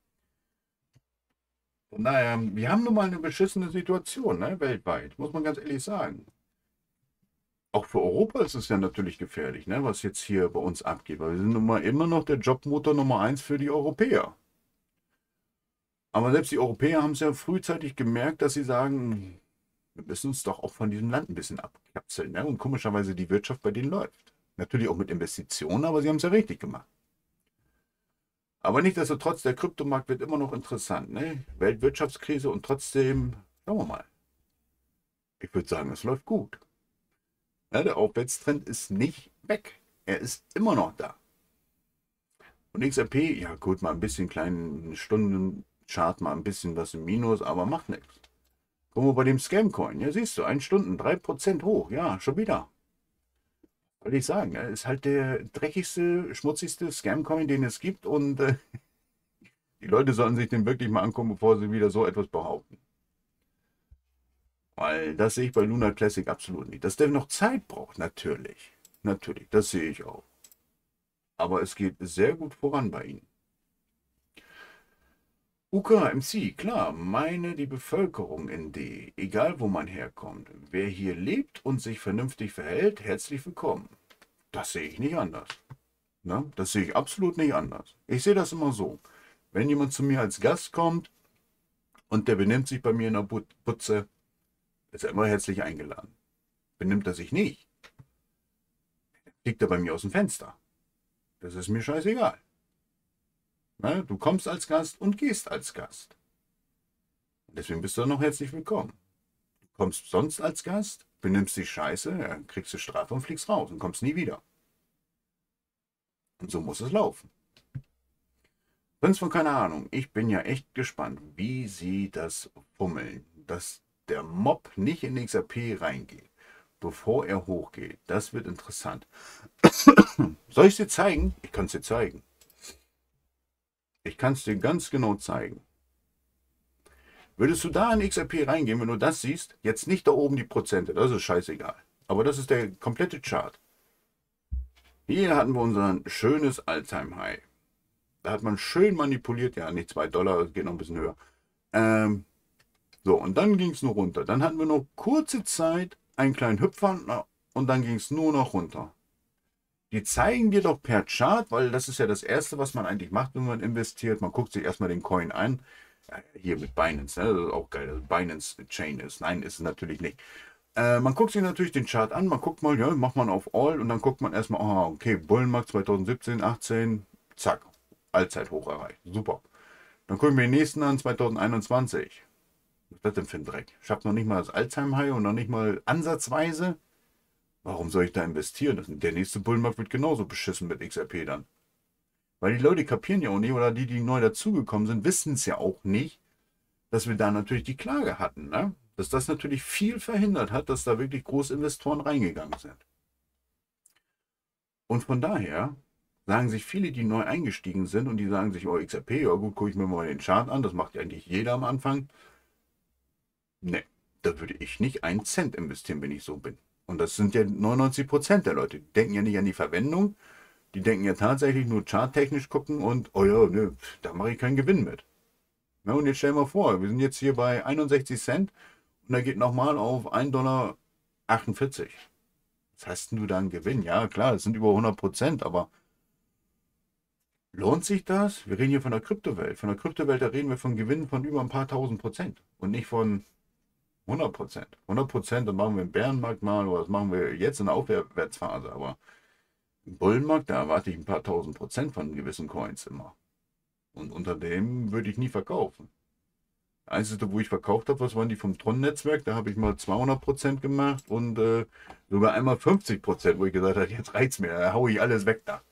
Von daher, wir haben nun mal eine beschissene Situation, ne, weltweit, muss man ganz ehrlich sagen. Auch für Europa ist es ja natürlich gefährlich, ne, was jetzt hier bei uns abgeht. Weil wir sind nun mal immer noch der Jobmotor Nummer 1 für die Europäer. Aber selbst die Europäer haben es ja frühzeitig gemerkt, dass sie sagen, wir müssen uns doch auch von diesem Land ein bisschen abkapseln. Ne? Und komischerweise die Wirtschaft bei denen läuft. Natürlich auch mit Investitionen, aber sie haben es ja richtig gemacht. Aber nichtsdestotrotz, der Kryptomarkt wird immer noch interessant. Ne? Weltwirtschaftskrise und trotzdem, schauen wir mal. Ich würde sagen, es läuft gut. Ja, der Aufwärtstrend ist nicht weg. Er ist immer noch da. Und XRP, ja gut, mal ein bisschen kleinen Stundenchart, mal ein bisschen was im Minus, aber macht nichts. Guck mal bei dem Scamcoin. Ja, siehst du, 1 Stunden, 3% hoch. Ja, schon wieder. Wollte ich sagen, er ist halt der dreckigste, schmutzigste Scamcoin, den es gibt. Und die Leute sollten sich den wirklich mal angucken, bevor sie wieder so etwas behaupten. Weil das sehe ich bei Luna Classic absolut nicht. Dass der noch Zeit braucht, natürlich. Natürlich, das sehe ich auch. Aber es geht sehr gut voran bei ihnen. UKMC, klar, meine die Bevölkerung in D, egal wo man herkommt. Wer hier lebt und sich vernünftig verhält, herzlich willkommen. Das sehe ich nicht anders. Ne? Das sehe ich absolut nicht anders. Ich sehe das immer so. Wenn jemand zu mir als Gast kommt und der benimmt sich bei mir in der Putze, ist er immer herzlich eingeladen. Benimmt er sich nicht, fliegt er bei mir aus dem Fenster. Das ist mir scheißegal. Ne? Du kommst als Gast und gehst als Gast. Deswegen bist du noch herzlich willkommen. Du kommst sonst als Gast, benimmst dich scheiße, ja, kriegst du Strafe und fliegst raus und kommst nie wieder. Und so muss es laufen. Sonst von keine Ahnung. Ich bin ja echt gespannt, wie sie das fummeln. Dass der Mob nicht in XRP reingeht, bevor er hochgeht. Das wird interessant. Soll ich es dir zeigen? Ich kann es dir zeigen. Ich kann es dir ganz genau zeigen. Würdest du da in XRP reingehen, wenn du das siehst? Jetzt nicht da oben die Prozente, das ist scheißegal. Aber das ist der komplette Chart. Hier hatten wir unser schönes All-Time-High. Da hat man schön manipuliert, ja, nicht 2 Dollar, das geht noch ein bisschen höher. So, und dann ging es nur runter. Dann hatten wir noch kurze Zeit einen kleinen Hüpfer und dann ging es nur noch runter. Die zeigen dir doch per Chart, weil das ist ja das Erste, was man eigentlich macht, wenn man investiert. Man guckt sich erstmal den Coin an. Hier mit Binance, ne? Das ist auch geil, dass Binance Chain ist. Nein, ist es natürlich nicht. Man guckt sich natürlich den Chart an, man guckt mal, ja, macht man auf All und dann guckt man erstmal, aha, okay, Bullenmarkt 2017, 18, zack, Allzeithoch erreicht. Super. Dann gucken wir den nächsten an, 2021. Was ist das denn für ein Dreck? Ich habe noch nicht mal das Alltime-High und noch nicht mal ansatzweise. Warum soll ich da investieren? Der nächste Bullenmarkt wird genauso beschissen mit XRP dann. Weil die Leute kapieren ja auch nicht, oder die neu dazugekommen sind, wissen es ja auch nicht, dass wir da natürlich die Klage hatten. Ne? Dass das natürlich viel verhindert hat, dass da wirklich Großinvestoren reingegangen sind. Und von daher sagen sich viele, die neu eingestiegen sind und die sagen sich, oh XRP, ja gut, gucke ich mir mal den Chart an, das macht ja eigentlich jeder am Anfang. Ne, da würde ich nicht einen Cent investieren, wenn ich so bin. Und das sind ja 99% der Leute. Die denken ja nicht an die Verwendung, die denken ja tatsächlich nur charttechnisch gucken und, oh ja, ne, da mache ich keinen Gewinn mit. Ja, und jetzt stell dir mal vor, wir sind jetzt hier bei 61 Cent und da geht nochmal auf 1,48 $. Was hast denn du da einen Gewinn? Ja, klar, das sind über 100%, aber lohnt sich das? Wir reden hier von der Kryptowelt. Von der Kryptowelt, da reden wir von Gewinnen von über ein paar tausend Prozent und nicht von 100%. 100%, dann machen wir im Bärenmarkt mal oder das machen wir jetzt in der Aufwärtsphase, aber im Bullenmarkt, da erwarte ich ein paar tausend Prozent von gewissen Coins immer. Und unter dem würde ich nie verkaufen. Das Einzige, wo ich verkauft habe, was waren die vom Tron-Netzwerk? Da habe ich mal 200% gemacht und sogar einmal 50%, wo ich gesagt habe, jetzt reizt mir, da haue ich alles weg da.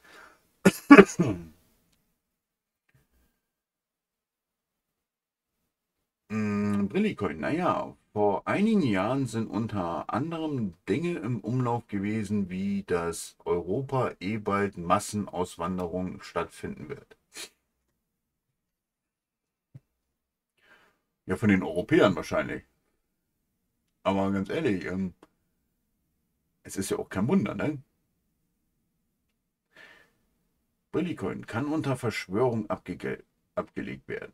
Brillicoin, naja, vor einigen Jahren sind unter anderem Dinge im Umlauf gewesen, wie dass Europa bald Massenauswanderung stattfinden wird. Ja, von den Europäern wahrscheinlich. Aber ganz ehrlich, es ist ja auch kein Wunder, ne? Brillicoin kann unter Verschwörung abgelegt werden.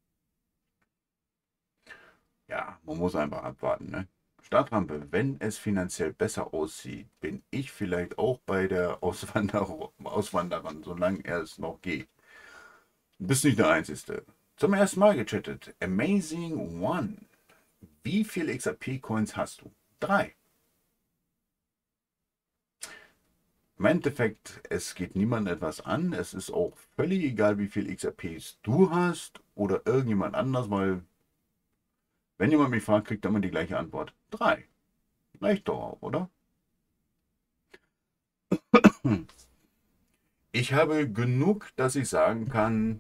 Ja, man muss einfach abwarten, ne? Startrampe, wenn es finanziell besser aussieht, bin ich vielleicht auch bei der Auswandererin, solange er es noch geht. Du bist nicht der Einzige. Zum ersten Mal gechattet. Amazing One. Wie viele XRP-Coins hast du? 3. Im Endeffekt, es geht niemandem etwas an. Es ist auch völlig egal, wie viel XRPs du hast oder irgendjemand anders, weil wenn jemand mich fragt, kriegt er immer die gleiche Antwort. 3. Reicht doch auch, oder? Ich habe genug, dass ich sagen kann,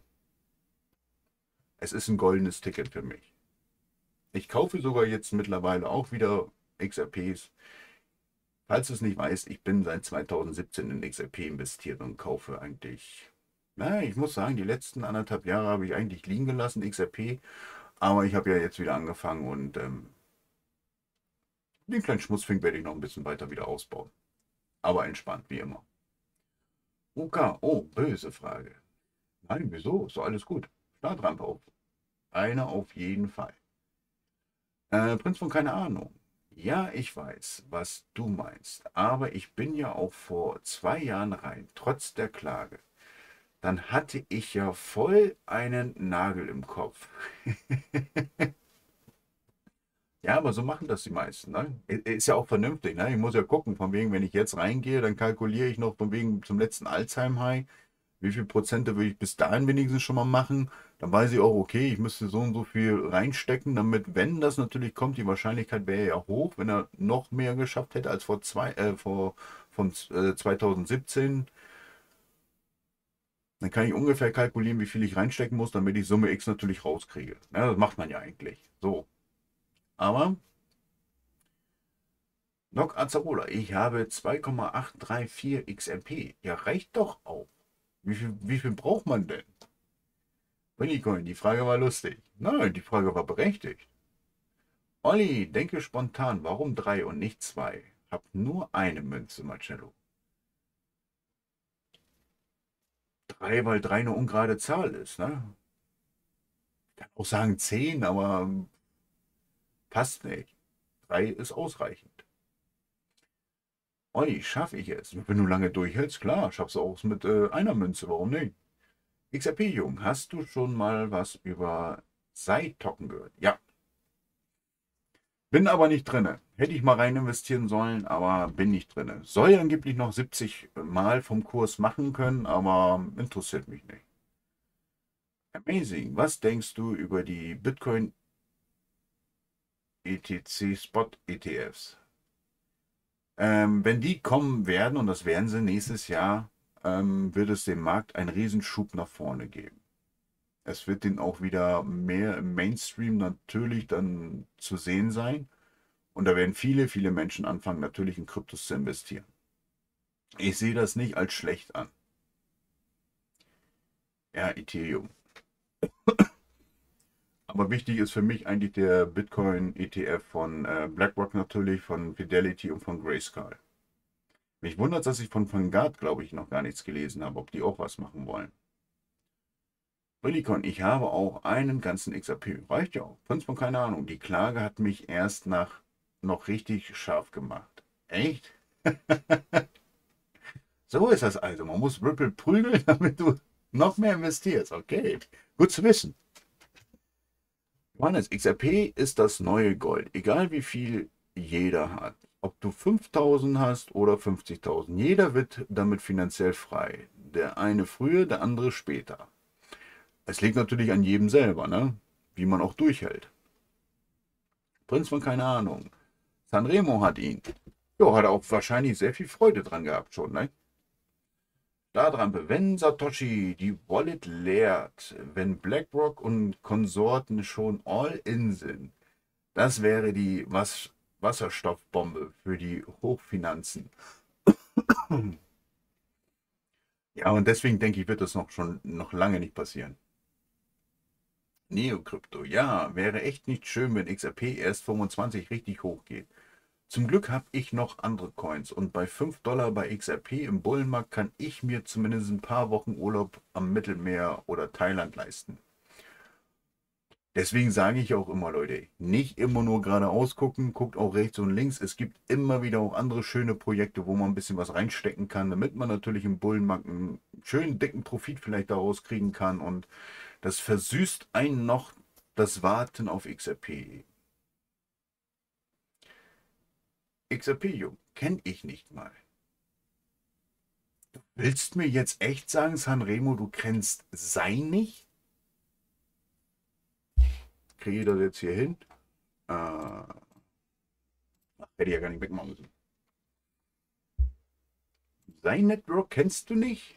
es ist ein goldenes Ticket für mich. Ich kaufe sogar jetzt mittlerweile auch wieder XRPs. Falls du es nicht weißt, ich bin seit 2017 in XRP investiert und kaufe eigentlich, na, ich muss sagen, die letzten 1,5 Jahre habe ich eigentlich liegen gelassen, XRP. Aber ich habe ja jetzt wieder angefangen und den kleinen Schmutzfink werde ich noch ein bisschen weiter wieder ausbauen. Aber entspannt, wie immer. Okay, oh, böse Frage. Nein, wieso? Ist doch alles gut. Startrampe auf. Einer auf jeden Fall. Prinz von keine Ahnung. Ja, ich weiß, was du meinst. Aber ich bin ja auch vor 2 Jahren rein, trotz der Klage. Dann hatte ich ja voll einen Nagel im Kopf. Ja, aber so machen das die meisten, ne? Ist ja auch vernünftig, ne? Ich muss ja gucken, von wegen, wenn ich jetzt reingehe, dann kalkuliere ich noch von wegen zum letzten Alltime-High. Wie viel Prozente würde ich bis dahin wenigstens schon mal machen? Dann weiß ich auch, okay, ich müsste so und so viel reinstecken, damit, wenn das natürlich kommt, die Wahrscheinlichkeit wäre ja hoch, wenn er noch mehr geschafft hätte als von 2017. Dann kann ich ungefähr kalkulieren, wie viel ich reinstecken muss, damit ich Summe X natürlich rauskriege. Ja, das macht man ja eigentlich. So. Aber Nock Azarola, ich habe 2,834 XMP. Ja, reicht doch auch. Wie viel braucht man denn? Bitcoin, die Frage war lustig. Nein, die Frage war berechtigt. Olli, denke spontan, warum 3 und nicht 2? Hab nur eine Münze, Marcello. 3, weil 3 eine ungerade Zahl ist, ne? Ich kann auch sagen 10, aber passt nicht. 3 ist ausreichend. Olli, schaffe ich es? Wenn du lange durchhältst, klar, schaffst du auch mit einer Münze, warum nicht? XRP-Jung, hast du schon mal was über Seitoken gehört? Ja, bin aber nicht drinne. Hätte ich mal rein investieren sollen, aber bin nicht drinne. Soll ja angeblich noch 70 Mal vom Kurs machen können, aber interessiert mich nicht. Amazing. Was denkst du über die Bitcoin ETC Spot ETFs? Wenn die kommen werden, und das werden sie nächstes Jahr, wird es dem Markt einen Riesenschub nach vorne geben. Es wird den auch wieder mehr im Mainstream natürlich dann zu sehen sein. Und da werden viele, viele Menschen anfangen, natürlich in Kryptos zu investieren. Ich sehe das nicht als schlecht an. Ja, Ethereum. Aber wichtig ist für mich eigentlich der Bitcoin ETF von BlackRock natürlich, von Fidelity und von Grayscale. Mich wundert, dass ich von Vanguard, glaube ich, noch gar nichts gelesen habe, ob die auch was machen wollen. Brillicon, ich habe auch einen ganzen XRP. Reicht ja auch. Sonst von keine Ahnung. Die Klage hat mich erst nach noch richtig scharf gemacht. Echt? So ist das also. Man muss Ripple prügeln, damit du noch mehr investierst. Okay, gut zu wissen. Johannes, XRP ist das neue Gold. Egal wie viel jeder hat. Ob du 5.000 hast oder 50.000. Jeder wird damit finanziell frei. Der eine früher, der andere später. Es liegt natürlich an jedem selber, ne? Wie man auch durchhält. Prinz von keine Ahnung. Sanremo hat ihn. Ja, hat er auch wahrscheinlich sehr viel Freude dran gehabt schon, ne? Startrampe, wenn Satoshi die Wallet leert, wenn BlackRock und Konsorten schon all in sind, das wäre die Wasserstoffbombe für die Hochfinanzen. Ja, und deswegen denke ich, wird das noch lange nicht passieren. Neocrypto, ja, wäre echt nicht schön, wenn XRP erst 25 richtig hoch geht. Zum Glück habe ich noch andere Coins und bei 5 Dollar bei XRP im Bullenmarkt kann ich mir zumindest ein paar Wochen Urlaub am Mittelmeer oder Thailand leisten. Deswegen sage ich auch immer, Leute, nicht immer nur geradeaus gucken, guckt auch rechts und links. Es gibt immer wieder auch andere schöne Projekte, wo man ein bisschen was reinstecken kann, damit man natürlich im Bullenmarkt einen schönen dicken Profit vielleicht daraus kriegen kann. Und das versüßt einen noch das Warten auf XRP. XRP, Jung, kenne ich nicht mal. Willst du mir jetzt echt sagen, Sanremo, du kennst Sein nicht? Kriege ich das jetzt hier hin? Hätte ich ja gar nicht wegmachen müssen. Sein Network kennst du nicht?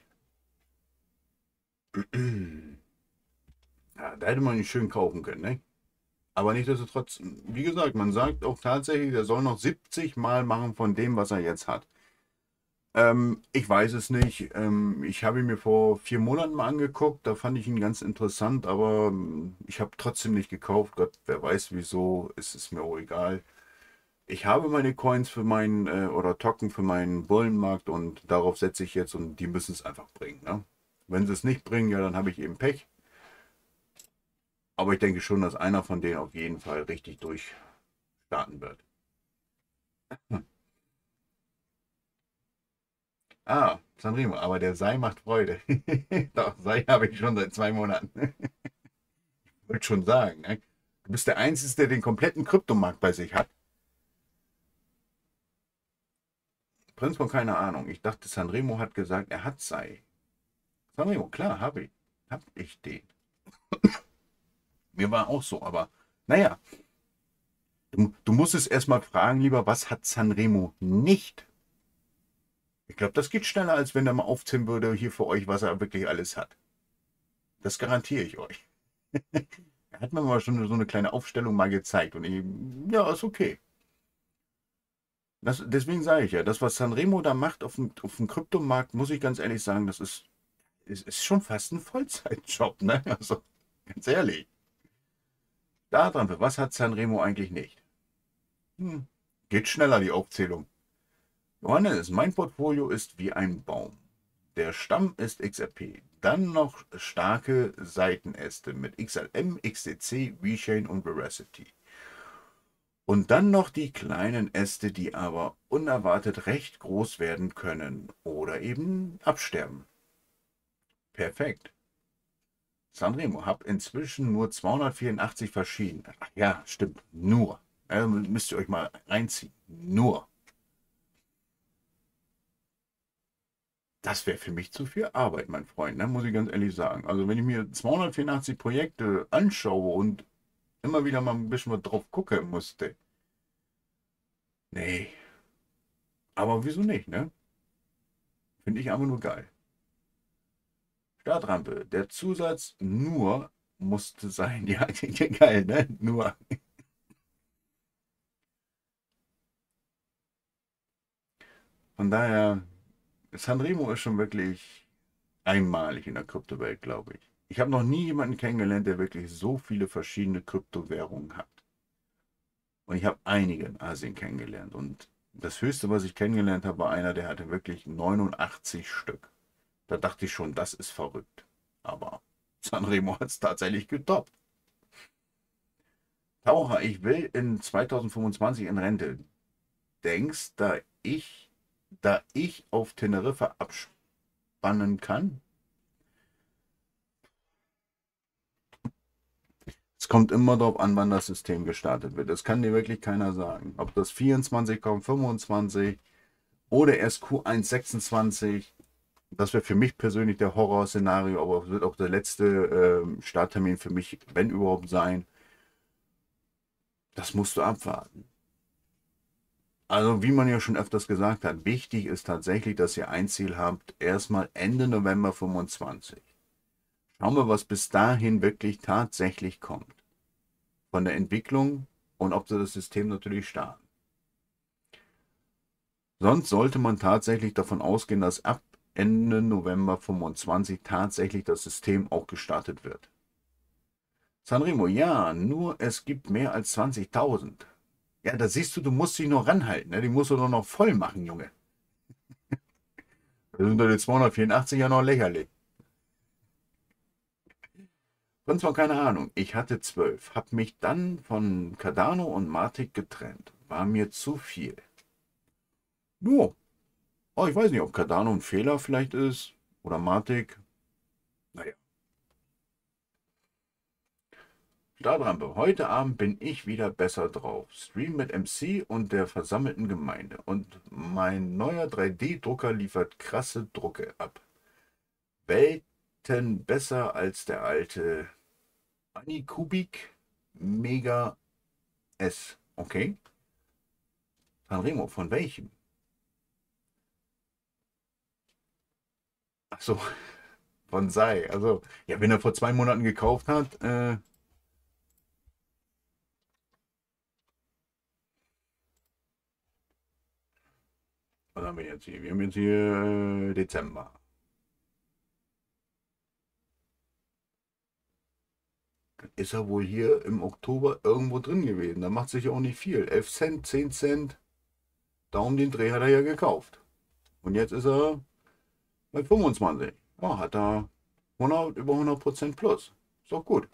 Ja, da hätte man ihn schön kaufen können, ne? Aber nichtsdestotrotz, wie gesagt, man sagt auch tatsächlich, er soll noch 70 Mal machen von dem, was er jetzt hat. Ich weiß es nicht. Ich habe ihn mir vor 4 Monaten mal angeguckt. Da fand ich ihn ganz interessant, aber ich habe trotzdem nicht gekauft. Gott, wer weiß wieso. Es ist mir auch egal. Ich habe meine Coins für meinen oder Token für meinen Bullenmarkt und darauf setze ich jetzt und die müssen es einfach bringen. Ne? Wenn sie es nicht bringen, ja, dann habe ich eben Pech. Aber ich denke schon, dass einer von denen auf jeden Fall richtig durchstarten wird. Hm. Ah, Sanremo, aber der Sei macht Freude. Doch, Sei habe ich schon seit 2 Monaten. Wollte schon sagen, ne? Du bist der Einzige, der den kompletten Kryptomarkt bei sich hat. Prinz von keine Ahnung. Ich dachte, Sanremo hat gesagt, er hat sei. Sanremo, klar, habe ich. Hab ich den. Mir war auch so, aber naja, du musst es erstmal fragen, lieber, was hat Sanremo nicht? Ich glaube, das geht schneller, als wenn er mal aufzählen würde, hier für euch, was er wirklich alles hat. Das garantiere ich euch. Er hat mir mal schon so eine kleine Aufstellung mal gezeigt und ich, ja, ist okay. Deswegen sage ich ja, das, was Sanremo da macht auf dem Kryptomarkt, muss ich ganz ehrlich sagen, ist schon fast ein Vollzeitjob, ne? Also, ganz ehrlich. Da dran, was hat Sanremo eigentlich nicht? Hm. Geht schneller, die Aufzählung. Johannes, mein Portfolio ist wie ein Baum. Der Stamm ist XRP. Dann noch starke Seitenäste mit XLM, XDC, VeChain und Veracity. Und dann noch die kleinen Äste, die aber unerwartet recht groß werden können oder eben absterben. Perfekt. Sanremo, hab inzwischen nur 284 verschiedene. Ach ja, stimmt, nur. Müsst ihr euch mal reinziehen. Nur. Das wäre für mich zu viel Arbeit, mein Freund, ne? Muss ich ganz ehrlich sagen. Also wenn ich mir 284 Projekte anschaue und immer wieder mal ein bisschen was drauf gucken musste. Nee. Aber wieso nicht, ne? Finde ich einfach nur geil. Startrampe. Der Zusatz nur musste sein. Ja, geil, ne? Nur. Von daher, Sanremo ist schon wirklich einmalig in der Kryptowelt, glaube ich. Ich habe noch nie jemanden kennengelernt, der wirklich so viele verschiedene Kryptowährungen hat. Und ich habe einige in Asien kennengelernt. Und das Höchste, was ich kennengelernt habe, war einer, der hatte wirklich 89 Stück. Da dachte ich schon, das ist verrückt. Aber Sanremo hat es tatsächlich getoppt. Taucher, ich will in 2025 in Rente. Denkst, da ich auf Teneriffa abspannen kann? Es kommt immer darauf an, wann das System gestartet wird. Das kann dir wirklich keiner sagen. Ob das 24 kommt, 25 oder erst Q1 26. Das wäre für mich persönlich der Horrorszenario, aber es wird auch der letzte Starttermin für mich, wenn überhaupt, sein. Das musst du abwarten. Also, wie man ja schon öfters gesagt hat, wichtig ist tatsächlich, dass ihr ein Ziel habt, erstmal Ende November 25. Schauen wir, was bis dahin wirklich tatsächlich kommt. Von der Entwicklung und ob sie das System natürlich starten. Sonst sollte man tatsächlich davon ausgehen, dass ab Ende November 25 tatsächlich das System auch gestartet wird. Sanremo, ja, nur es gibt mehr als 20.000. Ja, da siehst du, du musst dich noch ranhalten. Ne? Die musst du doch noch voll machen, Junge. Da sind doch die 284 ja noch lächerlich. Sonst war keine Ahnung. Ich hatte 12, hab mich dann von Cardano und Matic getrennt. War mir zu viel. Nur, oh, ich weiß nicht, ob Cardano ein Fehler vielleicht ist oder Matic. Naja. Startrampe. Heute Abend bin ich wieder besser drauf. Stream mit MC und der versammelten Gemeinde. Und mein neuer 3D-Drucker liefert krasse Drucke ab. Welten besser als der alte Anycubic Mega S. Okay. Sanremo, von welchem? Achso, von Sei. Also, ja, wenn er vor 2 Monaten gekauft hat, was haben wir jetzt hier? Wir haben jetzt hier Dezember. Dann ist er wohl hier im Oktober irgendwo drin gewesen. Da macht sich auch nicht viel. 11 Cent, 10 Cent, da um den Dreh hat er ja gekauft. Und jetzt ist er bei 25. Ja, hat er 100, über 100% plus. Ist doch gut.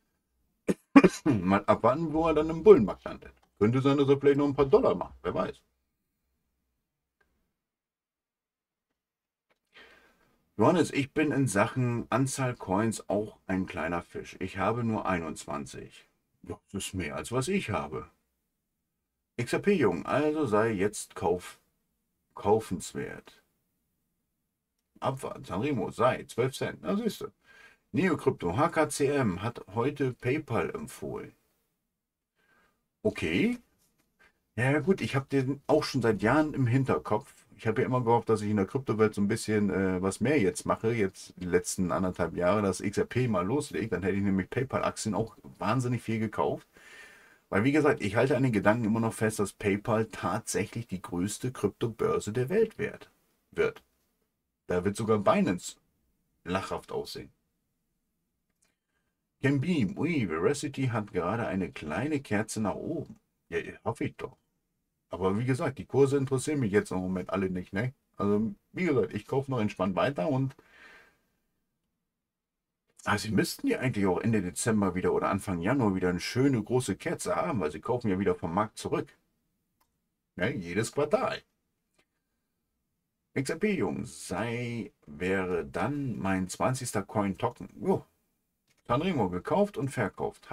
Mal abwarten, wo er dann im Bullenmarkt landet. Könnte sein, dass er vielleicht noch ein paar Dollar macht. Wer weiß. Johannes, ich bin in Sachen Anzahl Coins auch ein kleiner Fisch. Ich habe nur 21. Ja, das ist mehr als was ich habe. XRP Jung, also sei jetzt kaufenswert. Abwarten, Sanremo, sei 12 Cent. Na siehst du. Neocrypto, HKCM hat heute PayPal empfohlen. Okay. Ja gut, ich habe den auch schon seit Jahren im Hinterkopf. Ich habe ja immer gehofft, dass ich in der Kryptowelt so ein bisschen was mehr jetzt mache, jetzt die letzten 1,5 Jahre, dass XRP mal loslegt. Dann hätte ich nämlich PayPal-Aktien auch wahnsinnig viel gekauft. Weil wie gesagt, ich halte an den Gedanken immer noch fest, dass PayPal tatsächlich die größte Kryptobörse der Welt wird. Da wird sogar Binance lachhaft aussehen. Beam, ui, Veracity hat gerade eine kleine Kerze nach oben. Ja, hoffe ich doch. Aber wie gesagt, die Kurse interessieren mich jetzt im Moment alle nicht, ne? Also, wie gesagt, ich kaufe noch entspannt weiter und sie müssten ja eigentlich auch Ende Dezember wieder oder Anfang Januar wieder eine schöne große Kerze haben, weil sie kaufen ja wieder vom Markt zurück. Ne? Jedes Quartal. XRP, Jungs, wäre dann mein 20. Coin-Token. Jo, Sanremo gekauft und verkauft.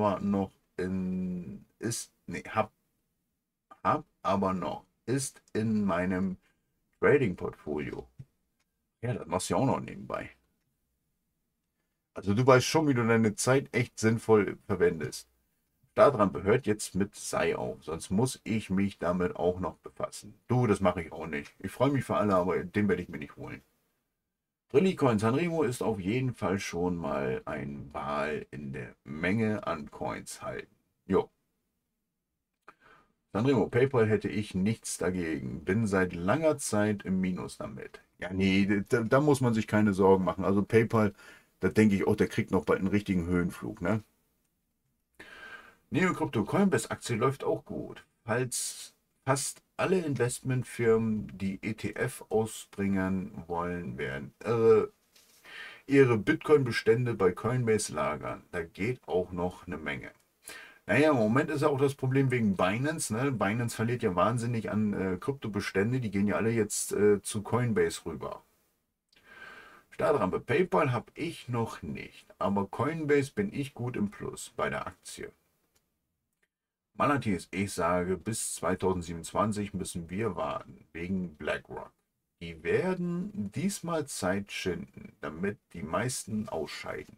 Hab aber noch, ist in meinem Trading-Portfolio. Ja, das machst du ja auch noch nebenbei. Also du weißt schon, wie du deine Zeit echt sinnvoll verwendest. Daran hört jetzt mit sei auf, sonst muss ich mich damit auch noch befassen. Du, das mache ich auch nicht. Ich freue mich für alle, aber den werde ich mir nicht holen. Trillicoin Sanremo ist auf jeden Fall schon mal ein Wal in der Menge an Coins halten. Jo. Sanremo, PayPal hätte ich nichts dagegen. Bin seit langer Zeit im Minus damit. Ja, nee, da muss man sich keine Sorgen machen. Also PayPal, da denke ich auch, der kriegt noch bald einen richtigen Höhenflug, ne? Neocrypto Coinbase Aktie läuft auch gut. Falls fast alle Investmentfirmen, die ETF ausbringen wollen, werden ihre Bitcoin-Bestände bei Coinbase lagern. Da geht auch noch eine Menge. Naja, im Moment ist ja auch das Problem wegen Binance. Ne? Binance verliert ja wahnsinnig an Kryptobestände. Die gehen ja alle jetzt zu Coinbase rüber. Startrampe PayPal habe ich noch nicht, aber Coinbase bin ich gut im Plus bei der Aktie. Manatis, ich sage, bis 2027 müssen wir warten, wegen BlackRock. Die werden diesmal Zeit schinden, damit die meisten ausscheiden.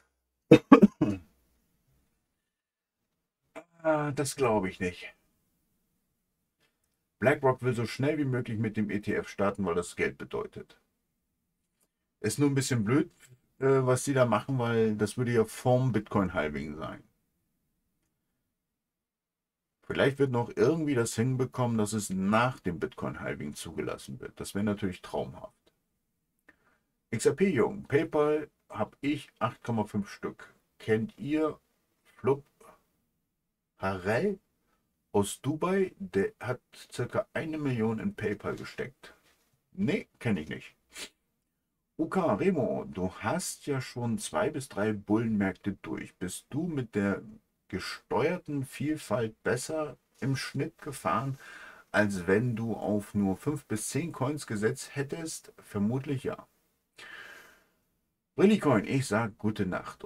Das glaube ich nicht. BlackRock will so schnell wie möglich mit dem ETF starten, weil das Geld bedeutet. Ist nur ein bisschen blöd, was sie da machen, weil das würde ja vorm Bitcoin-Halving sein. Vielleicht wird noch irgendwie das hinbekommen, dass es nach dem Bitcoin-Halving zugelassen wird. Das wäre natürlich traumhaft. XRP Jung, PayPal habe ich 8,5 Stück. Kennt ihr Flub Harel aus Dubai? Der hat circa 1 Million in PayPal gesteckt. Nee, kenne ich nicht. UK Remo, du hast ja schon 2 bis 3 Bullenmärkte durch. Bist du mit der gesteuerten Vielfalt besser im Schnitt gefahren, als wenn du auf nur 5 bis 10 Coins gesetzt hättest? Vermutlich ja. Brillicoin, ich sag gute Nacht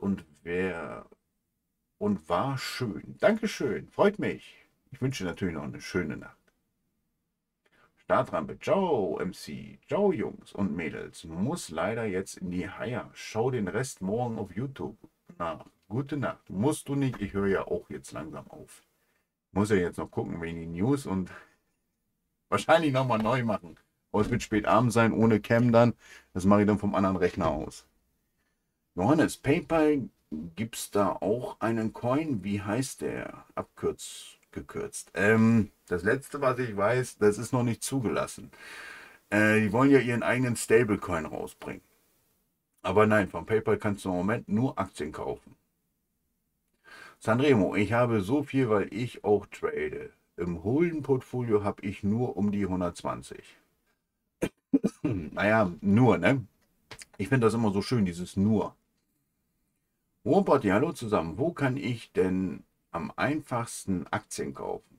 und war schön. Dankeschön, freut mich. Ich wünsche natürlich noch eine schöne Nacht. Startrampe, ciao MC, ciao Jungs und Mädels. Muss leider jetzt in die Haie. Schau den Rest morgen auf YouTube. Na, gute Nacht. Musst du nicht, ich höre ja auch jetzt langsam auf. Muss ja jetzt noch gucken wegen die News und wahrscheinlich nochmal neu machen. Aber es wird spät Abend sein, ohne Cam dann. Das mache ich dann vom anderen Rechner aus. Johannes, PayPal, gibt's da auch einen Coin? Wie heißt der? Gekürzt. Das letzte, was ich weiß, das ist noch nicht zugelassen. Die wollen ja ihren eigenen Stablecoin rausbringen. Aber nein, von PayPal kannst du im Moment nur Aktien kaufen. Sanremo, ich habe so viel, weil ich auch trade. Im Holden-Portfolio habe ich nur um die 120. Naja, nur, ne? Ich finde das immer so schön, dieses nur. Robert, ja, hallo zusammen. Wo kann ich denn am einfachsten Aktien kaufen?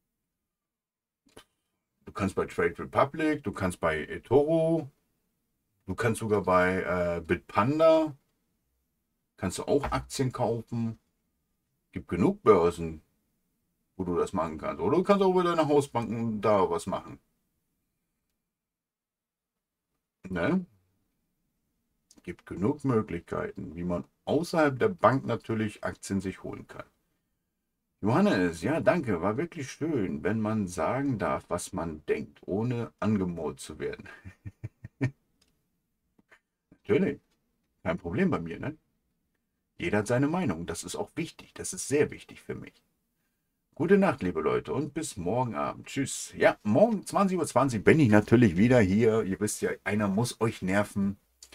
Du kannst bei Trade Republic, du kannst bei eToro, du kannst sogar bei Bitpanda, kannst du auch Aktien kaufen. Gibt genug Börsen, wo du das machen kannst. Oder du kannst auch über deine Hausbanken da was machen. Ne? Gibt genug Möglichkeiten, wie man außerhalb der Bank natürlich Aktien sich holen kann. Johannes, ja, danke, war wirklich schön, wenn man sagen darf, was man denkt, ohne angemollt zu werden. Natürlich, kein Problem bei mir, ne? Jeder hat seine Meinung, das ist auch wichtig, das ist sehr wichtig für mich. Gute Nacht, liebe Leute, und bis morgen Abend. Tschüss. Ja, morgen 20:20 Uhr bin ich natürlich wieder hier. Ihr wisst ja, einer muss euch nerven.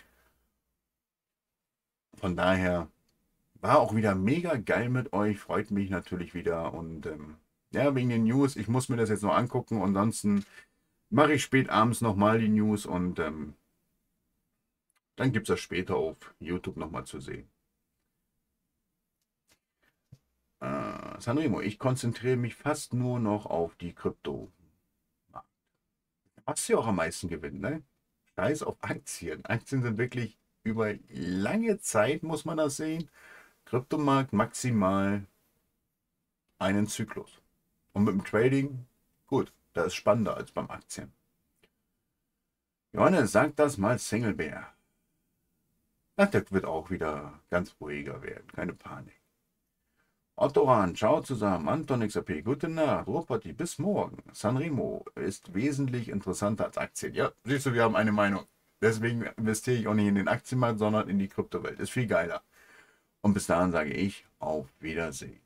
Von daher war auch wieder mega geil mit euch. Freut mich natürlich wieder. Und ja, wegen den News, ich muss mir das jetzt noch angucken. Ansonsten mache ich spät abends nochmal die News und dann gibt es das später auf YouTube nochmal zu sehen. Sanremo, ich konzentriere mich fast nur noch auf die Krypto. Was ja auch am meisten gewinnt, ne? Scheiß auf Aktien. Aktien sind wirklich über lange Zeit, muss man das sehen. Kryptomarkt maximal einen Zyklus. Und mit dem Trading, gut, da ist spannender als beim Aktien. Johannes, sag das mal Singlebär. Ach, das wird auch wieder ganz ruhiger werden, keine Panik. Ottoran, ciao zusammen. Anton XRP, gute Nacht. Ruhrparty, bis morgen. Sanremo ist wesentlich interessanter als Aktien. Ja, siehst du, wir haben eine Meinung. Deswegen investiere ich auch nicht in den Aktienmarkt, sondern in die Kryptowelt. Ist viel geiler. Und bis dahin sage ich auf Wiedersehen.